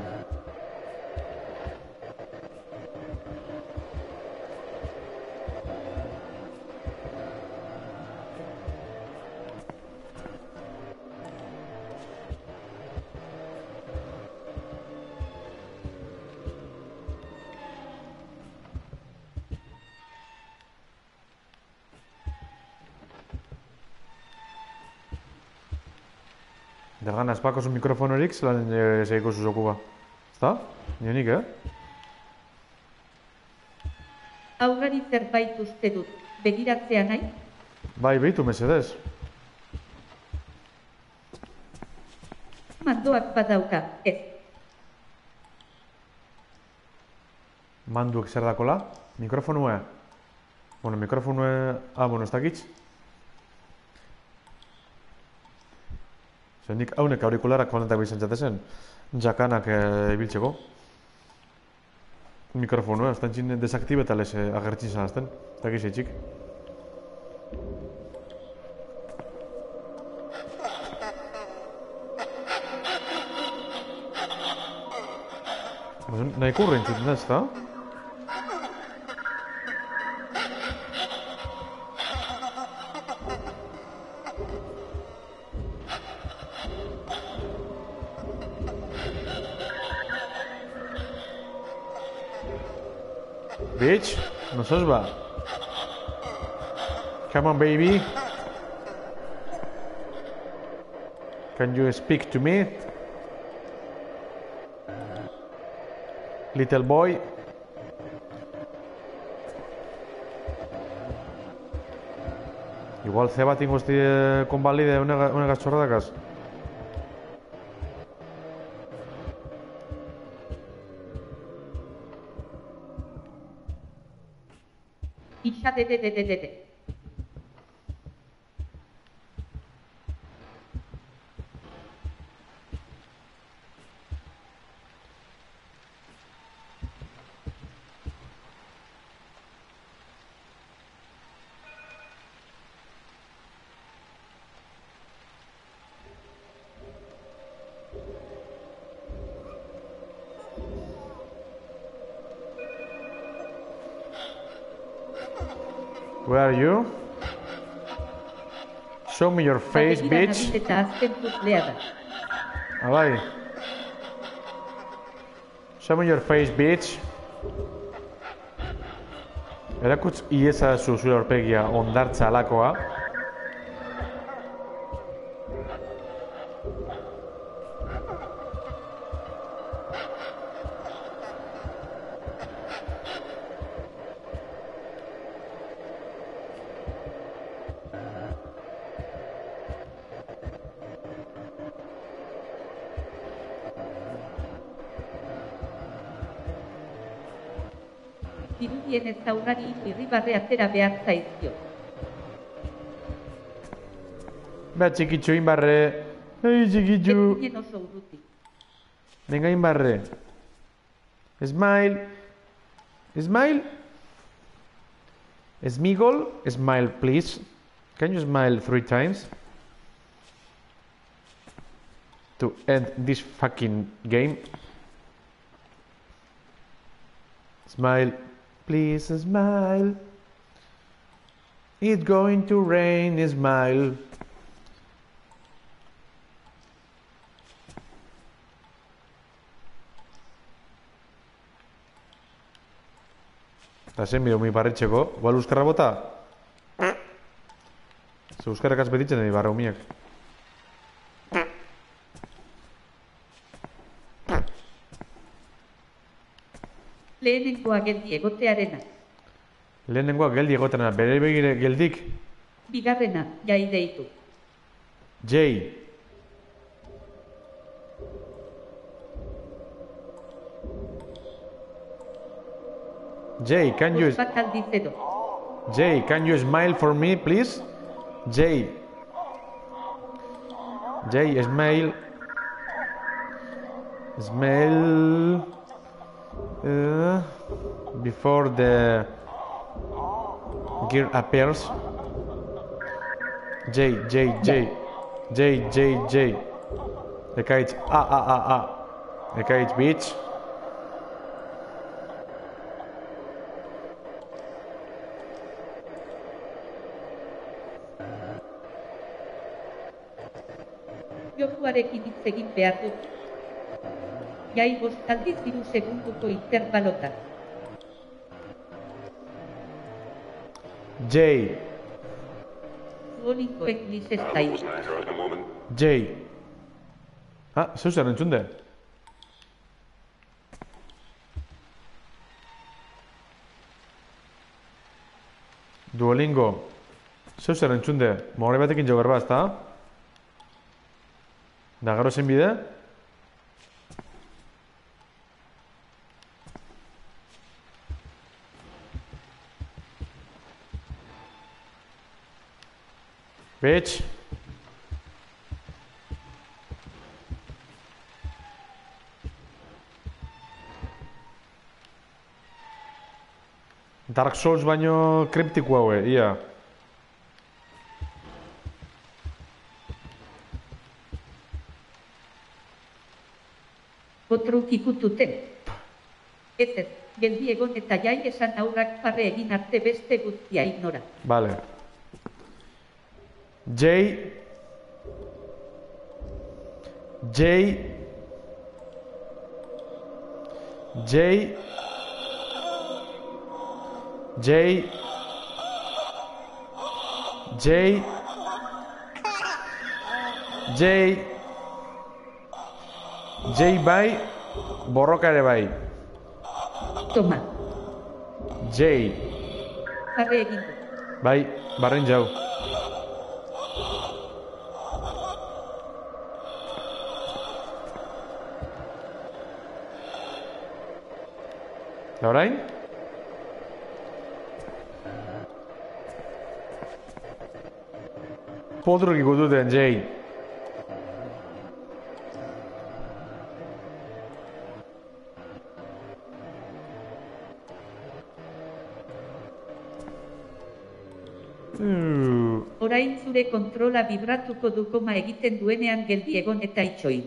Dagan, azpako zu mikrofonorik, zelan e, zeiko zuzoku ba. Ezta? Nionik, eh? Augari zerbait uste dut, begiratzea nahi? Bai, behitu, mesedez. Mandoak badauka, ez. Manduek zer dakola? Mikrofonue? Bueno, mikrofonue... Ah, bueno, ez dakitz? Zer nik haunek aurikularak konetak bizan txatezen, jakanak e, ibiltzeko. Mikrofonue, ez tantxin desaktibetales e, agertzin zanazten, eta egiz eitxik. Nahi kurre entzuten da, ez da? Bitch, no sos va. Come on, baby. Can you speak to me? Little boy. Igual ze bat ingosti konbalide unegaz txorradakaz. Ixa de de de de de de. Where are you? Show me your face, Bategira bitch. nabil eta azken puzzlea da. Ah, bai. Show me your face, bitch. Erakutz ieza zu zure aurpegia ondartza alakoa. Dirudien ez aurrari irribarre atera behar zaizkio. Ba, txikitxu inbarre. Ei, txikitxu. Ezinen oso urruti. Venga, inbarre. Smile. Smile. Smigol. Smile, please. Can you smile three times? To end this fucking game. Smile. Please smile. It's going to rain, smile. Eta zen bideo mi barritxeko, gual euskarra bota? Ze euskarrak azbetitzen edo barra humiak. Lehenengoa geldi egotearena. Lehenengoa geldi egotena, bere begire geldik. Bigarrena, jai deitu. Jay. Jay, can you... Bat aldiz edo. Jay, can you smile for me, please? Jay. Jay, smile. Smile. Uh, before the gear appears. Jay, Jay, Jay. Jay, Jay, Jay. Ekaitz, ah, ah, ah, ah. Ekaitz, bitch. Josuarekin hitz egin behar dut. Jai bost aldiz hiru segunduko intervalota. Jay. Zuoliko eklis ez daiz. Jay. Ah, zeu zer entzunde? Duolingo. Zeu zer entzunde? Mogore batekin jo berba, ezta? Da gero zen bide? Bitch. Dark Souls baino kriptiko haue, ia. Botruk ikututen. Ezer, geldi egon eta jai esan aurrak parre egin arte beste guztia ignora. Vale. Jay. Jay. Jay. Jay. Jay. Jay. Jay bai, borroka ere bai. Toma, Jay. parre egin du. Bai, barren jau. Eta orain? Podruk ikututen, Jay. Uh, Orain zure kontrola vibratuko du koma egiten duenean geldi egon eta itxoin.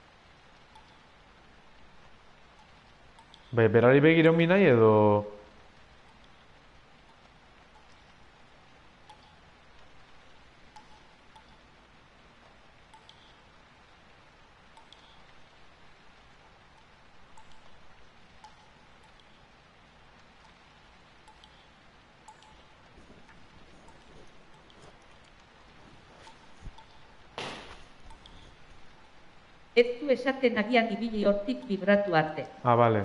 bai, berari begiro mi nahi edo... Ez du esaten agian ibili hortik vibratu arte. Ah, bale.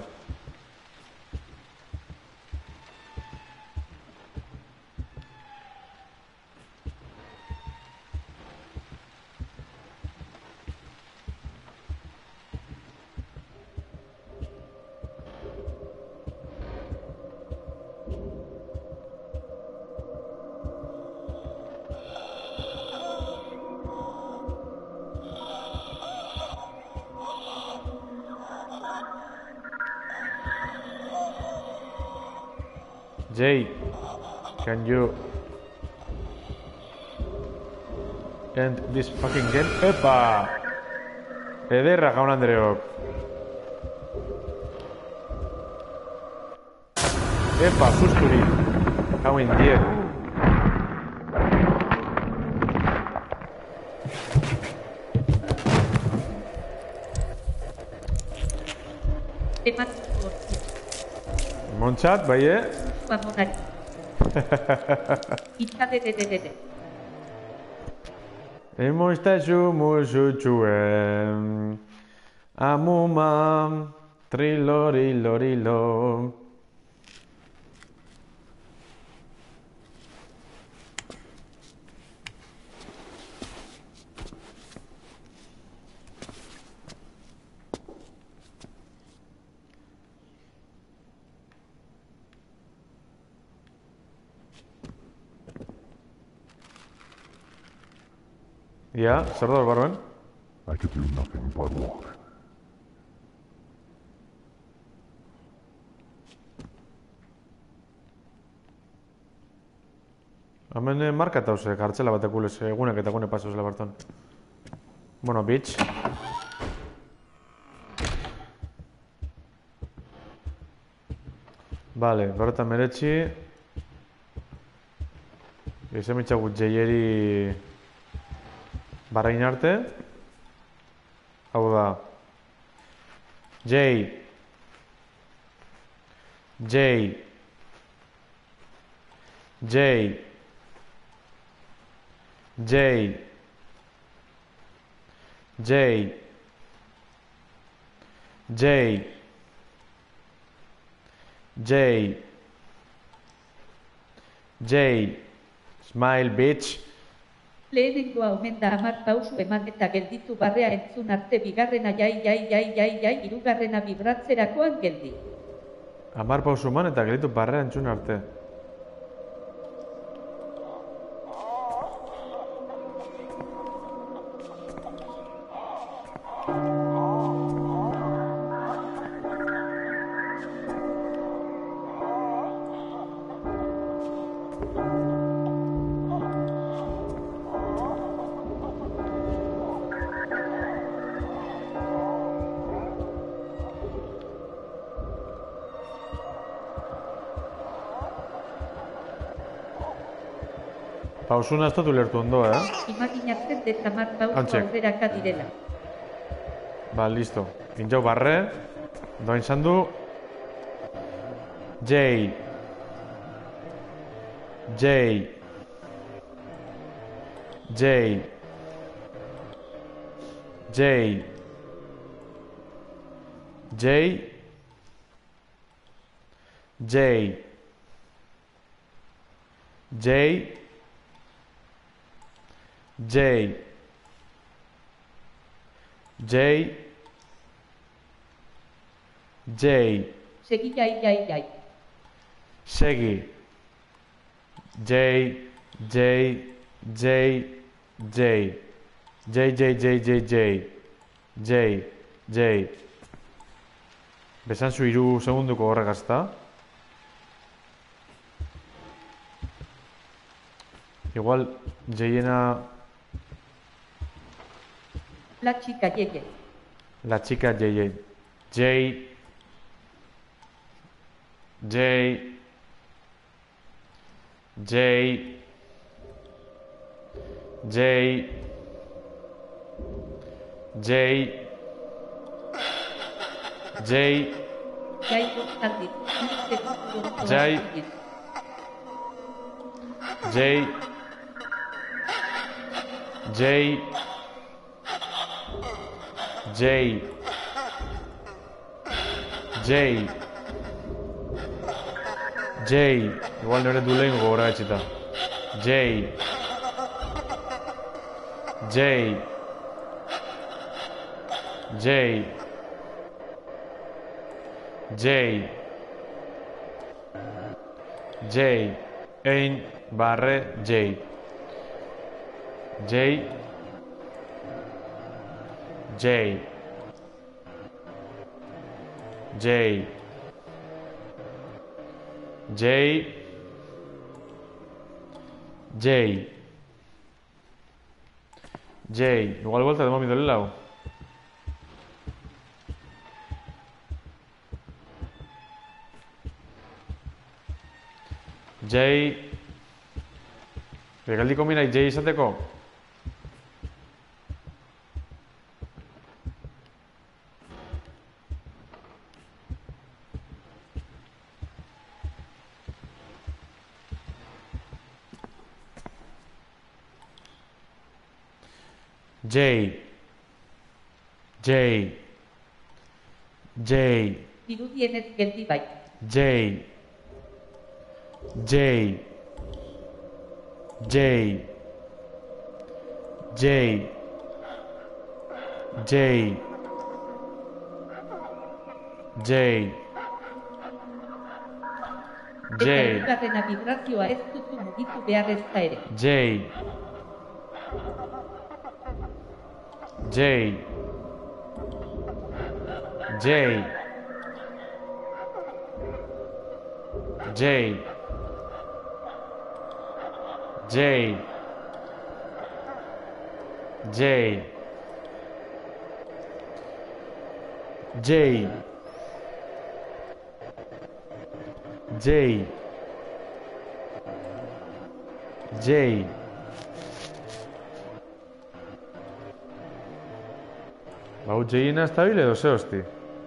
Jay, can you end this fucking game? Epa! Ederra, jaun Andreok. Epa, justuri. Hau en diez. Emat hortik. Montxat, bai, eh? Amonari. Itxade de de de de. Emostazu musutxuen Amuma Trilorilorilo. Ja, zer da barruan? I could do nothing but walk. Hemen eh, markata hauze, kartzela batek ulez, egunek eta egune pasoz labarton. Bueno, bitch. Vale, bertan meretxi. Izan mitxagut jeieri barrain arte. Hau da. Jay. Jay. Jay. Jay. Jay. Jay. Jay. Jay. Smile, bitch. Lehenengoa omen da hamar pausu eman eta gelditu barrea entzun arte bigarrena jai, jai, jai, jai, jai, hirugarrena vibratzerakoan geldi. Hamar pausu eman eta gelditu barrea entzun arte. Pausuna ez dut ulertu ondo, eh? Imaginatzen dut hamar pausu Hantzek. aurreraka direla. Ba, listo. Pintxau barre. Doain zandu. Jay. Jay. Jay. Jay. Jay. Jay. Jay. Jay. Jay. Jay. Segi jai, jai, jai. Segi. Jay. Jay. Jay. Jay. Jay, Jay, Jay, Jay, Jay. Jay. Jay. Besan zu hiru segunduko horregaz, ezta? Igual, Jayena... La chica Yeye. La chica Jay. Jay. Jay. Jay. Jay. Jay. Jay. Jai bostaldi. Segundu Jai. Jay. Jay. J. J. J. Igual nire du lehen gogorra etxita. J. J. J. J. J. Ein barre J. J. J. J. J. J. J. Igual vuelta de mami del lado. J. Regaldiko mira J izateko. J. J. J. Dirudienez geldi bai. J. J. J. J. J. J. Eta J. hirugarrena vibrazioa ez duzu mugitu behar ezta ere. J. J. J. J. J. J. J. J. J. Hau J-ina ez dabil edo ze hosti?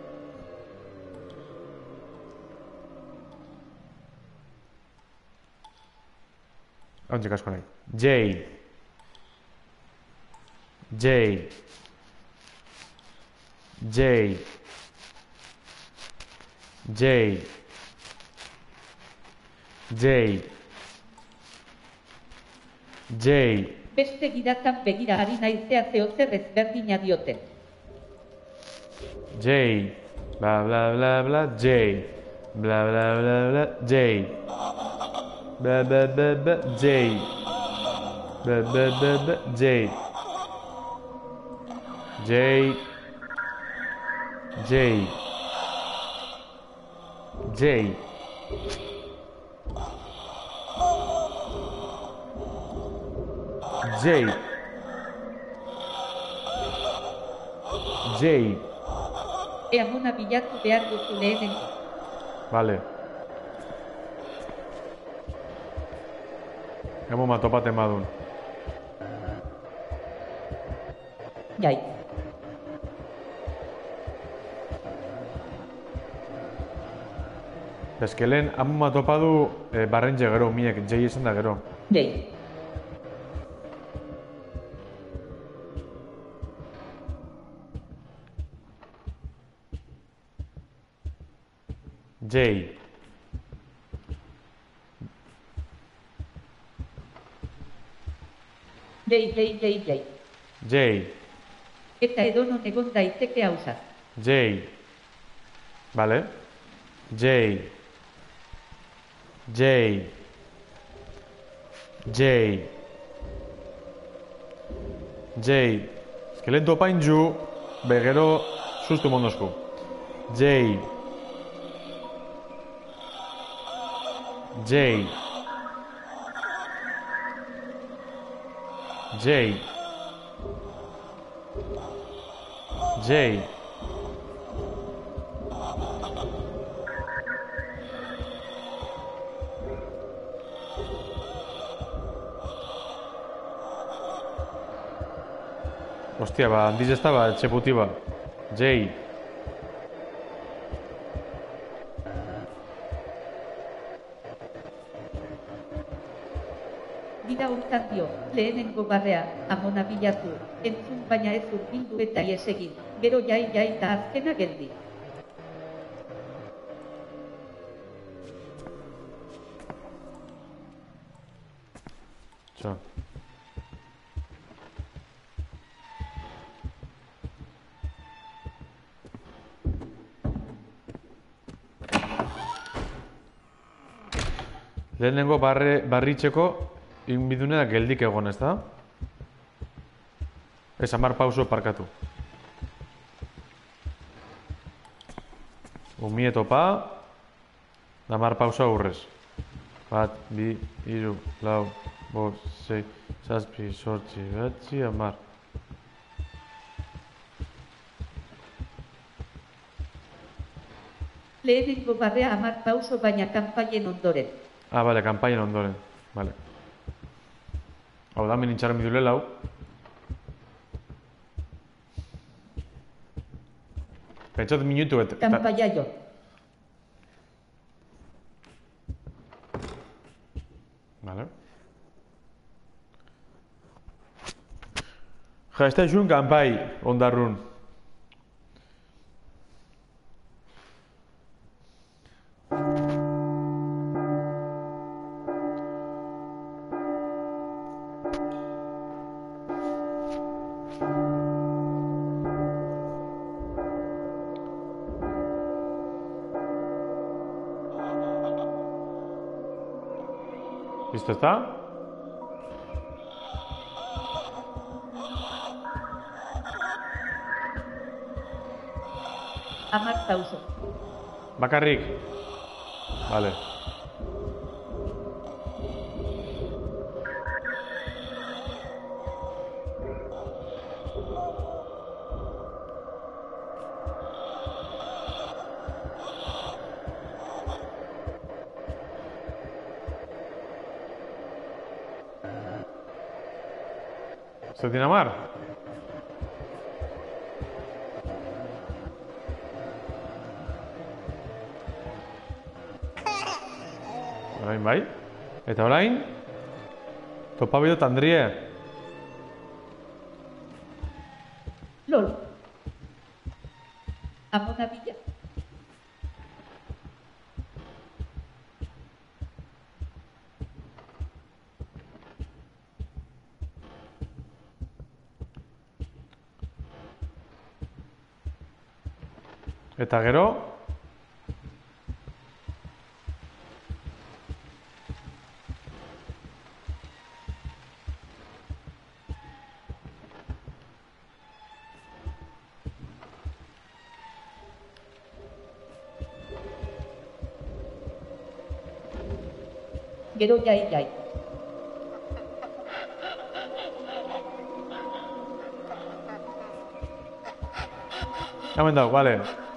Hau txek asko nahi. J. J. J. J. J. J. Beste gidatan begira ari naizea zeozer ezberdina dioten. J. Bla bla bla bla J. Bla bla bla bla J. Bla bla bla bla J. Bla bla bla bla J. J. J. J. J. J. Ea mona bilatu behar duzu lehenengo. Vale. Emo matopaten badun. Jai. Eskelen, amo matopadu eh, barrentxe gero, miek, J esan da gero. Jai. J. Jai, jai, jai, jai. J. Eta edonon egon daiteke hausa. J. Vale. J. J. J. J. Eskelen topain ju, begero sustu mondosku. J. J. J. J. Hostia, ba, handiz ez da, ba, etxeputi ba. J. Bida urtan dio, lehenengo barrea, amona bilatu, entzun baina ez urbildu eta ies egin. Gero jai jai eta azkena geldi. Txo. Lehenengo barre, barritxeko inbidunea geldik egon, ez da? Ez hamar pauso parkatu. Umie topa, hamar pauso aurrez. Bat, bi, hiru, lau, bost, sei, zazpi, zortzi, bederatzi, hamar. Lehenengo barrea hamar pauso baina kanpaien ondoren. Ah, bale, kanpaien ondoren. Bale. Hau da, min intxaron bidule lau. Pentsat minutu bet. Kanpaia jo. Vale. Ja, ez da jun kanpai ondarrun. ¿Listo está? Hamar pauso. Bakarrik. Vale. ¿Se tiene amar? Orain bai. Eta orain topabido tandrie. Lol. Amona bila. Eta gero Gero jai jai. hemen dago, vale.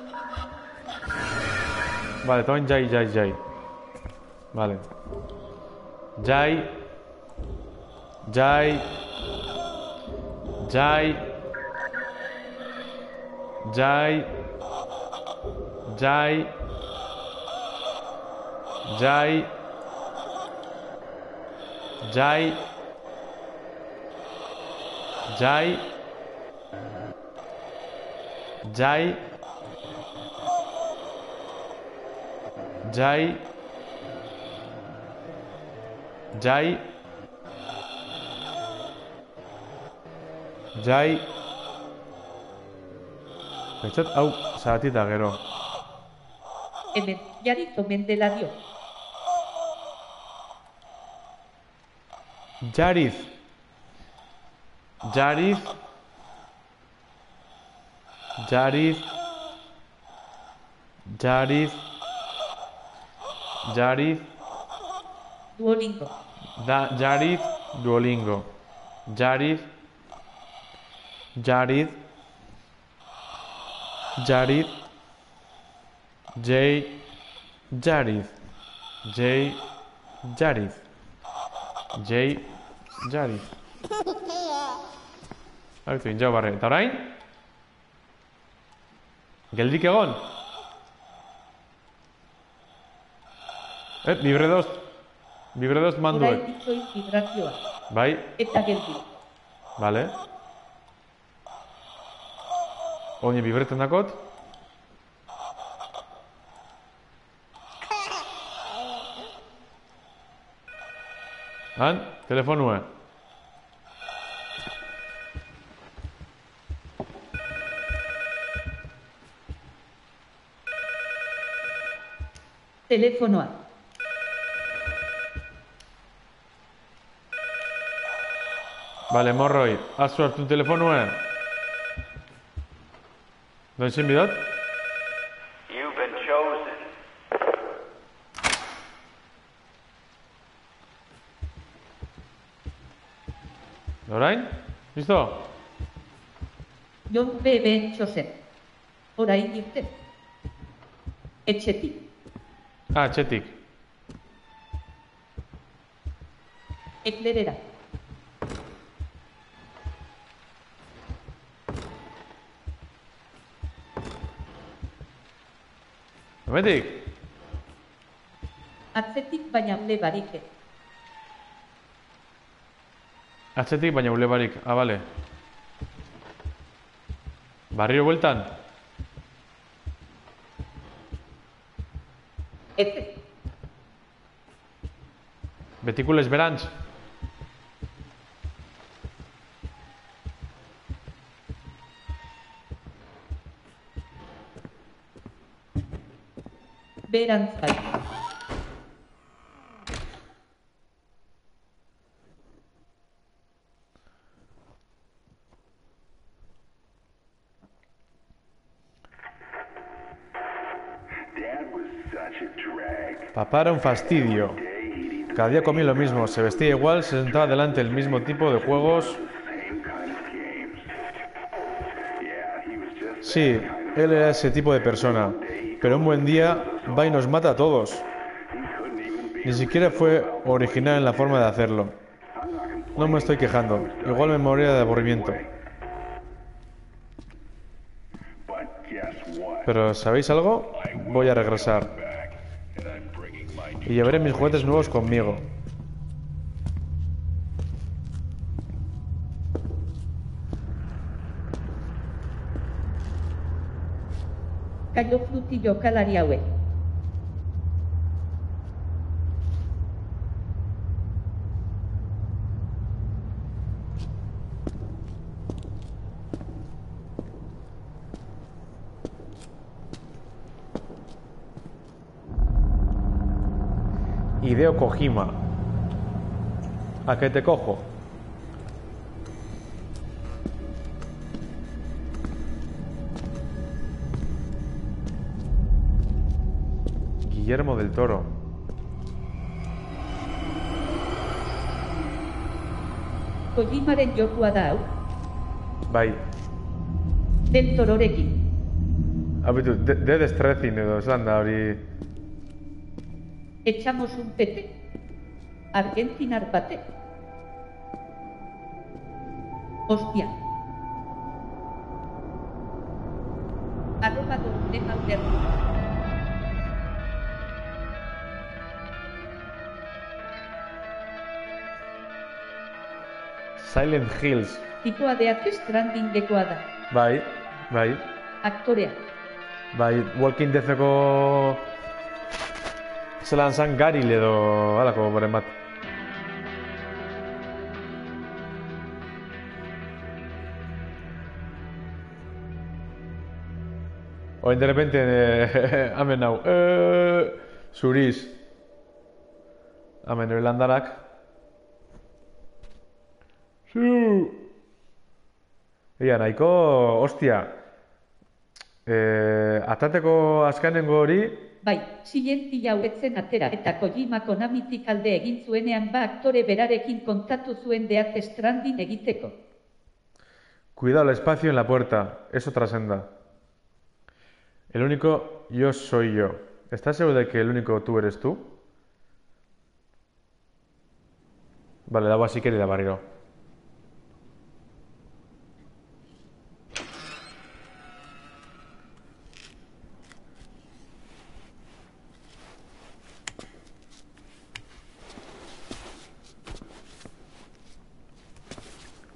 Vale, eta oin jai, jai, jai. Vale. Jai. Jai. Jai. Jai. Jai. Jai. Jai. Jai. Jai. Jai. Jai. Jai. Pentsat, hau, zahati da gero. Hemen, jarit omen dela dio. Jariz. Jariz. Jariz. Jariz. Jariz. Duolingo. Da, Jariz. Duolingo. Jariz. Jariz. Jariz. Jay. Jariz. Jay. Jariz. Jay. Jariz. Haitu, injau barre. Eta orain? Geldik egon? Eh, libre dost. Libre dost manduek. Orain ditzoi vibrazioa. Bai, Eta geldi. vale. Oine bibreten dakot. Han, telefonua. Telefonoa. Bale, morroi, azu hartu telefonua. Doin zin bidot? You've been chosen. Orain? Listo? Jon B B Txosen. Orain irte. Etxetik. Ah, txetik. Eklerera. Hemetik? Atzetik baina ule barike. Atzetik, baina ule barik. Ah, bale. Barriro bueltan? Eze. Betikules berantz? Berantz bai. Dad was such a drag. Papá era un fastidio. Cada día comía lo mismo, se vestía igual, se sentaba delante del mismo tipo de juegos. Same kind of games. Yeah, he was just Sí, él era ese tipo de persona. Pero un buen día va y nos mata a todos. Ni siquiera fue original en la forma de hacerlo. No me estoy quejando. Igual me moría de aburrimiento. But guess what? Pero ¿sabéis algo? Voy a regresar. And I'm bringing my Y llevaré mis juguetes nuevos conmigo. Kaio fruti jokalari hauek. Hideo Kojima. ¿A qué te cojo? Guillermo del Toro. Kojimaren jokua da hau. Bai. Del Tororekin. Abitu, de, de Stranding edo esan da hori. Echamos un pete. Argentinar bate. Hostia. Arroba doble moderno. Silent Hills. Tipoa de Death Strandingekoa da. Bai, bai. Aktorea. Bai, Walking Deadeko zelan zan Garil edo halako beren bat. Oin de repente, eh, hamen hau, eh, zuriz. Hamen hori landarak. Zu! Ia, nahiko, ostia. Eh, atateko azkanengo hori, Bai, silenti jauetzen atera eta Kojima Konamitik alde egin zuenean ba aktore berarekin kontatu zuen Death Stranding egiteko. cuidado el espacio en la puerta, es otra senda. El único yo soy yo. ¿Estás seguro de que el único tú eres tú? Vale, dago así querida barriro.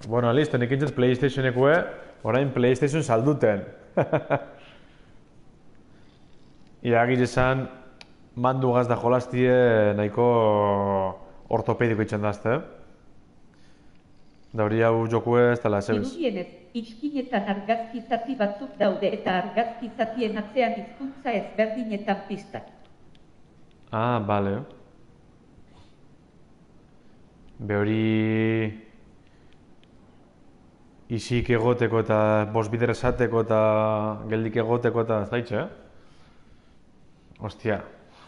Bueno, listo, nik intzat PlayStationekue, orain PlayStation salduten. Ia esan, mandu gazda jolastie nahiko ortopediko itxan dazte. Da hori hau jokue ez dela zebiz. Irudienez, iskinetan argazki zati batzuk daude eta argazki zatien atzean hizkuntza ezberdinetan pistak. Ah, bale. Be hori... Isik egoteko eta bost bider esateko eta geldik egoteko eta ez daitxe, eh? Ostia.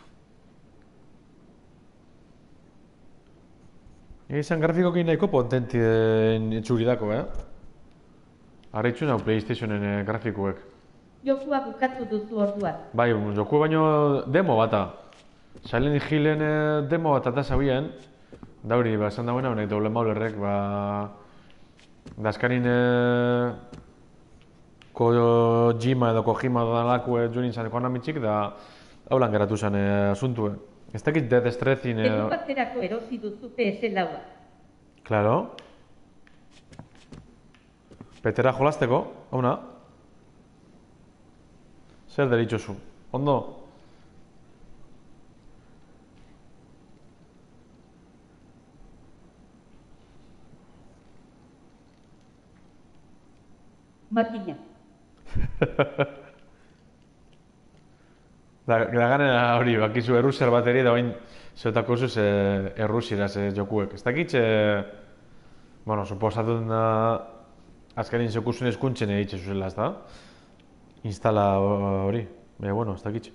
Izan grafikokin nahiko potentien etxuridako, eh? Arritxu nau PlayStationen eh, grafikuek. Jokua bukatu duzu orduan. Bai, joku baino demo bata. Silent Hillen eh, demo bat eta zabien. Da hori, ba, esan dagoena honek doble maulerrek, ba... Dazkarin eh... Kojima edo Kojima edo dalakue junin zan ekonomitxik, da... Haulan geratu zen eh, asuntue. Ez dakit Death Stranding... Eh... Egun baterako erosi duzu P S laua. Claro. Petera jolasteko, hauna. Zer deritxozu, ondo? Makina. Da, da ganera hori, bakizu errusiar bateri da oin zeotako zuz eh, errusieraz eh, jokuek. Ez dakitz, eh, bueno, suposatun da azkarin zekusun eskuntzen egitxe zuzela, ez da? Instala hori, baina, bueno, ez dakitz.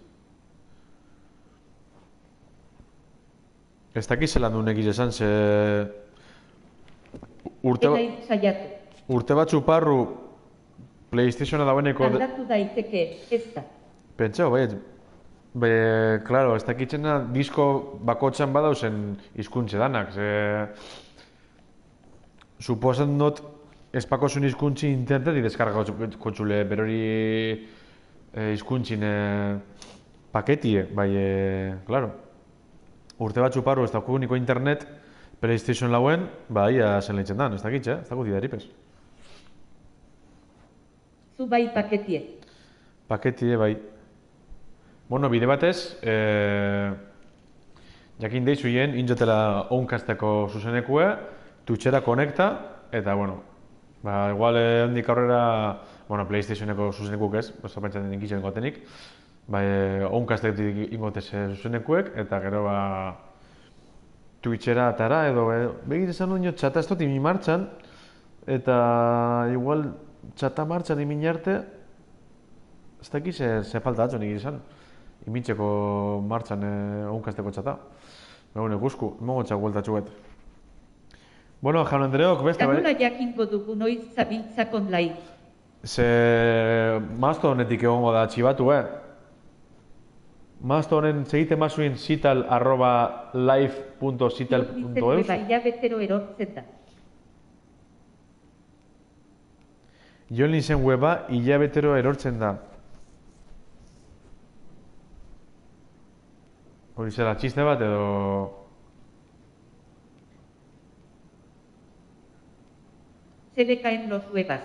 Ez dakitz zelan duen egiz esan, ze... Urte, ba- Elain saiatu. urte batzu parru PlayStationa dagoeneko... Aldatu daiteke, ez da. Pentsau, bai, be, claro, ez dakitzena disko bakotxan badauzen hizkuntze danak, ze... Suposan dut espakozun hizkuntzi internetik deskarga kotxule, berori eh, hizkuntzin eh, paketie, bai, eh, claro. Urte batzu paru ez dakuguniko internet, PlayStation lauen, ba, ia zen lehitzen dan, ez dakitxe, ez dakut idaripez. Zu bai paketie. Paketie, bai. Bueno, bide batez, eh, jakin deizuien, injotela onkasteko zuzenekue, tutxera konekta, eta, bueno, ba, igual eh, handik aurrera, bueno, PlayStationeko zuzenekuk ez, oso pentsatzen inkitxen gotenik, ba, eh, onkastetik ingotez eh, zuzenekuek, eta gero, ba, Twitchera atara, edo, eh, begit esan duen jo, txata ez dut imi martxan, eta igual txata martxan imin arte, ez dakiz ze, ze falta atzo nik izan. Imintzeko martxan eh, onkasteko txata. Begune, guzku, mogotxak gueltatxuet. Bueno, jaun Andreok, beste Eta nola bai. jakingo dugu noiz zabiltzak online. Ze Mastodonetik egongo da txibatu, eh? Mastodonen segite masuin sital arroba live punto sital punto eus. Bai, hilabetero erortzen da. Jon Linsen weba hilabetero erortzen da. Hori zera txiste bat edo... Se le caen los huevas.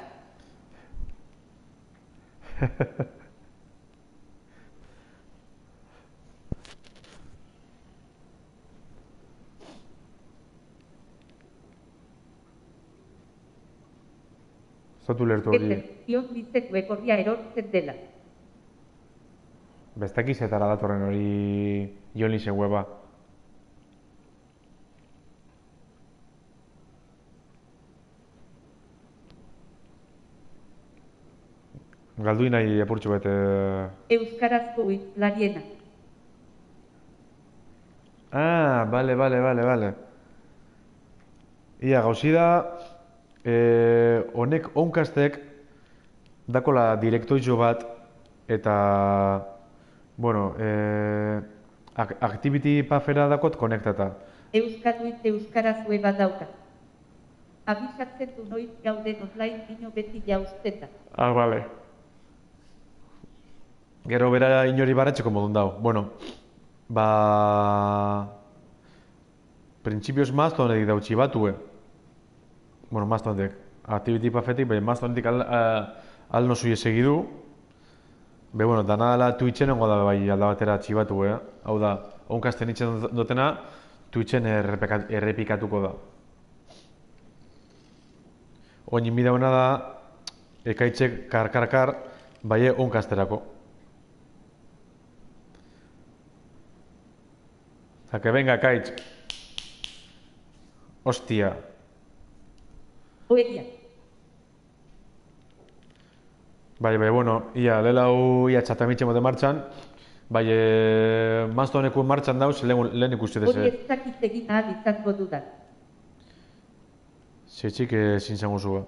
Zatu lertu hori. Ezer, Jon Linsen weborria erortzen dela. Bestakiz etara datorren hori Jon Linsen weba. Galdu nahi apurtxu bete... Euskarazko uitlariena. Ah, bale, bale, bale, bale. Ia, gauzi da, eh, honek onkastek dakola direktoizo bat eta, bueno, eh, ak activity pafera dakot konektata. Euskaduit euskaraz weba dauka. Abisatzen du noiz gauden online dino beti jauzteta. Ah, bale. Gero bera inori barratxeko modun dau. Bueno, ba... Printzipioz Mastodonetik dau txibatue. Bueno, Mastodonetik. Activity Pafetik, bai, maztonetik al, al nozu segidu. Be, bueno, dana dela Twitchen ongo da bai alda batera txibatu, eh? Hau da, onkasten itxen dutena, Twitchen errepikatuko da. Oin inbidauena da, ekaitzek kar-kar-kar, bai onkasterako. Zake, venga, ekaitz. Hostia. Oegia. Bai, bai, bueno, ia, lehela hu, ia txatamitxe mote martxan. Bai, e, mazto honeku martxan dauz, lehen, lehen ikusi dese. Hori ez dakit egin ahal izango dudan. Zetxik ezin zango zua.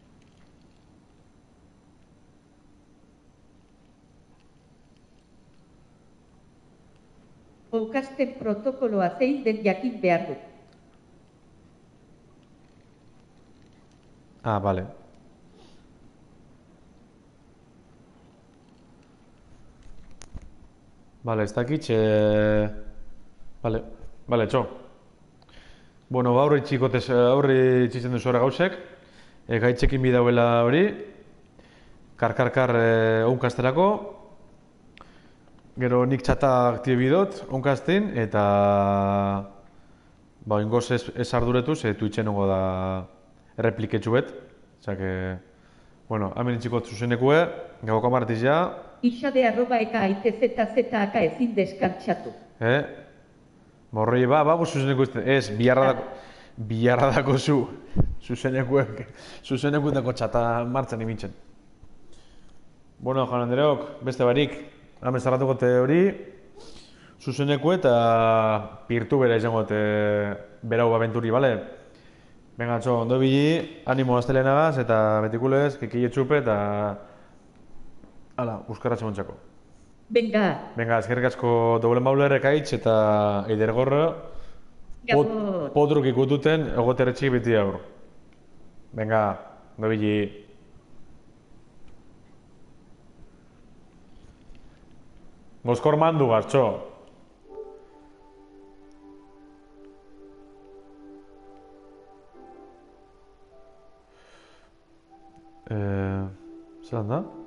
Oukasten protokoloa zein den jakin behar dut. Ah, bale. Bale, ez dakit, e... Bale, bale, txo. Bueno, ba, aurri txikotez, aurri txitzen duzu hori gauzek. E, gaitzekin bidauela hori. Kar-kar-kar e, onkasterako. Gero nik txata aktibe bidot, onkastin, eta... Ba, ingoz ez, ez arduretuz, e, Twitchen ongo da errepliketxu bet. Osake, bueno, hamen itxikot zuzenekue, gau kamaratiz ja. Ixade arroba eka aite zeta zeta aka ezin deskantxatu. Eh? Morroi, ba, ba, zuzeneku ez, biharra dako, biharra dako zu, zuzenekuek, zuzenekutako txata martxan imitzen. Bueno, Juan Andreok, beste barik, hamen zarratuko te hori, zuzeneku eta pirtu bera izango te berau abenturi, bale? Venga, txo, ondo bili, animo astelenagaz eta betikulez, kekile txupe eta... Hala, buskarratxe montxako. Venga. Venga, eskerrik asko doblen bauler ekaitz eta eidergorra pot, potruk ikututen egoteretxik biti aur. Venga, ondo bili. Gozkor mandu gartxo. Eh, zelan da?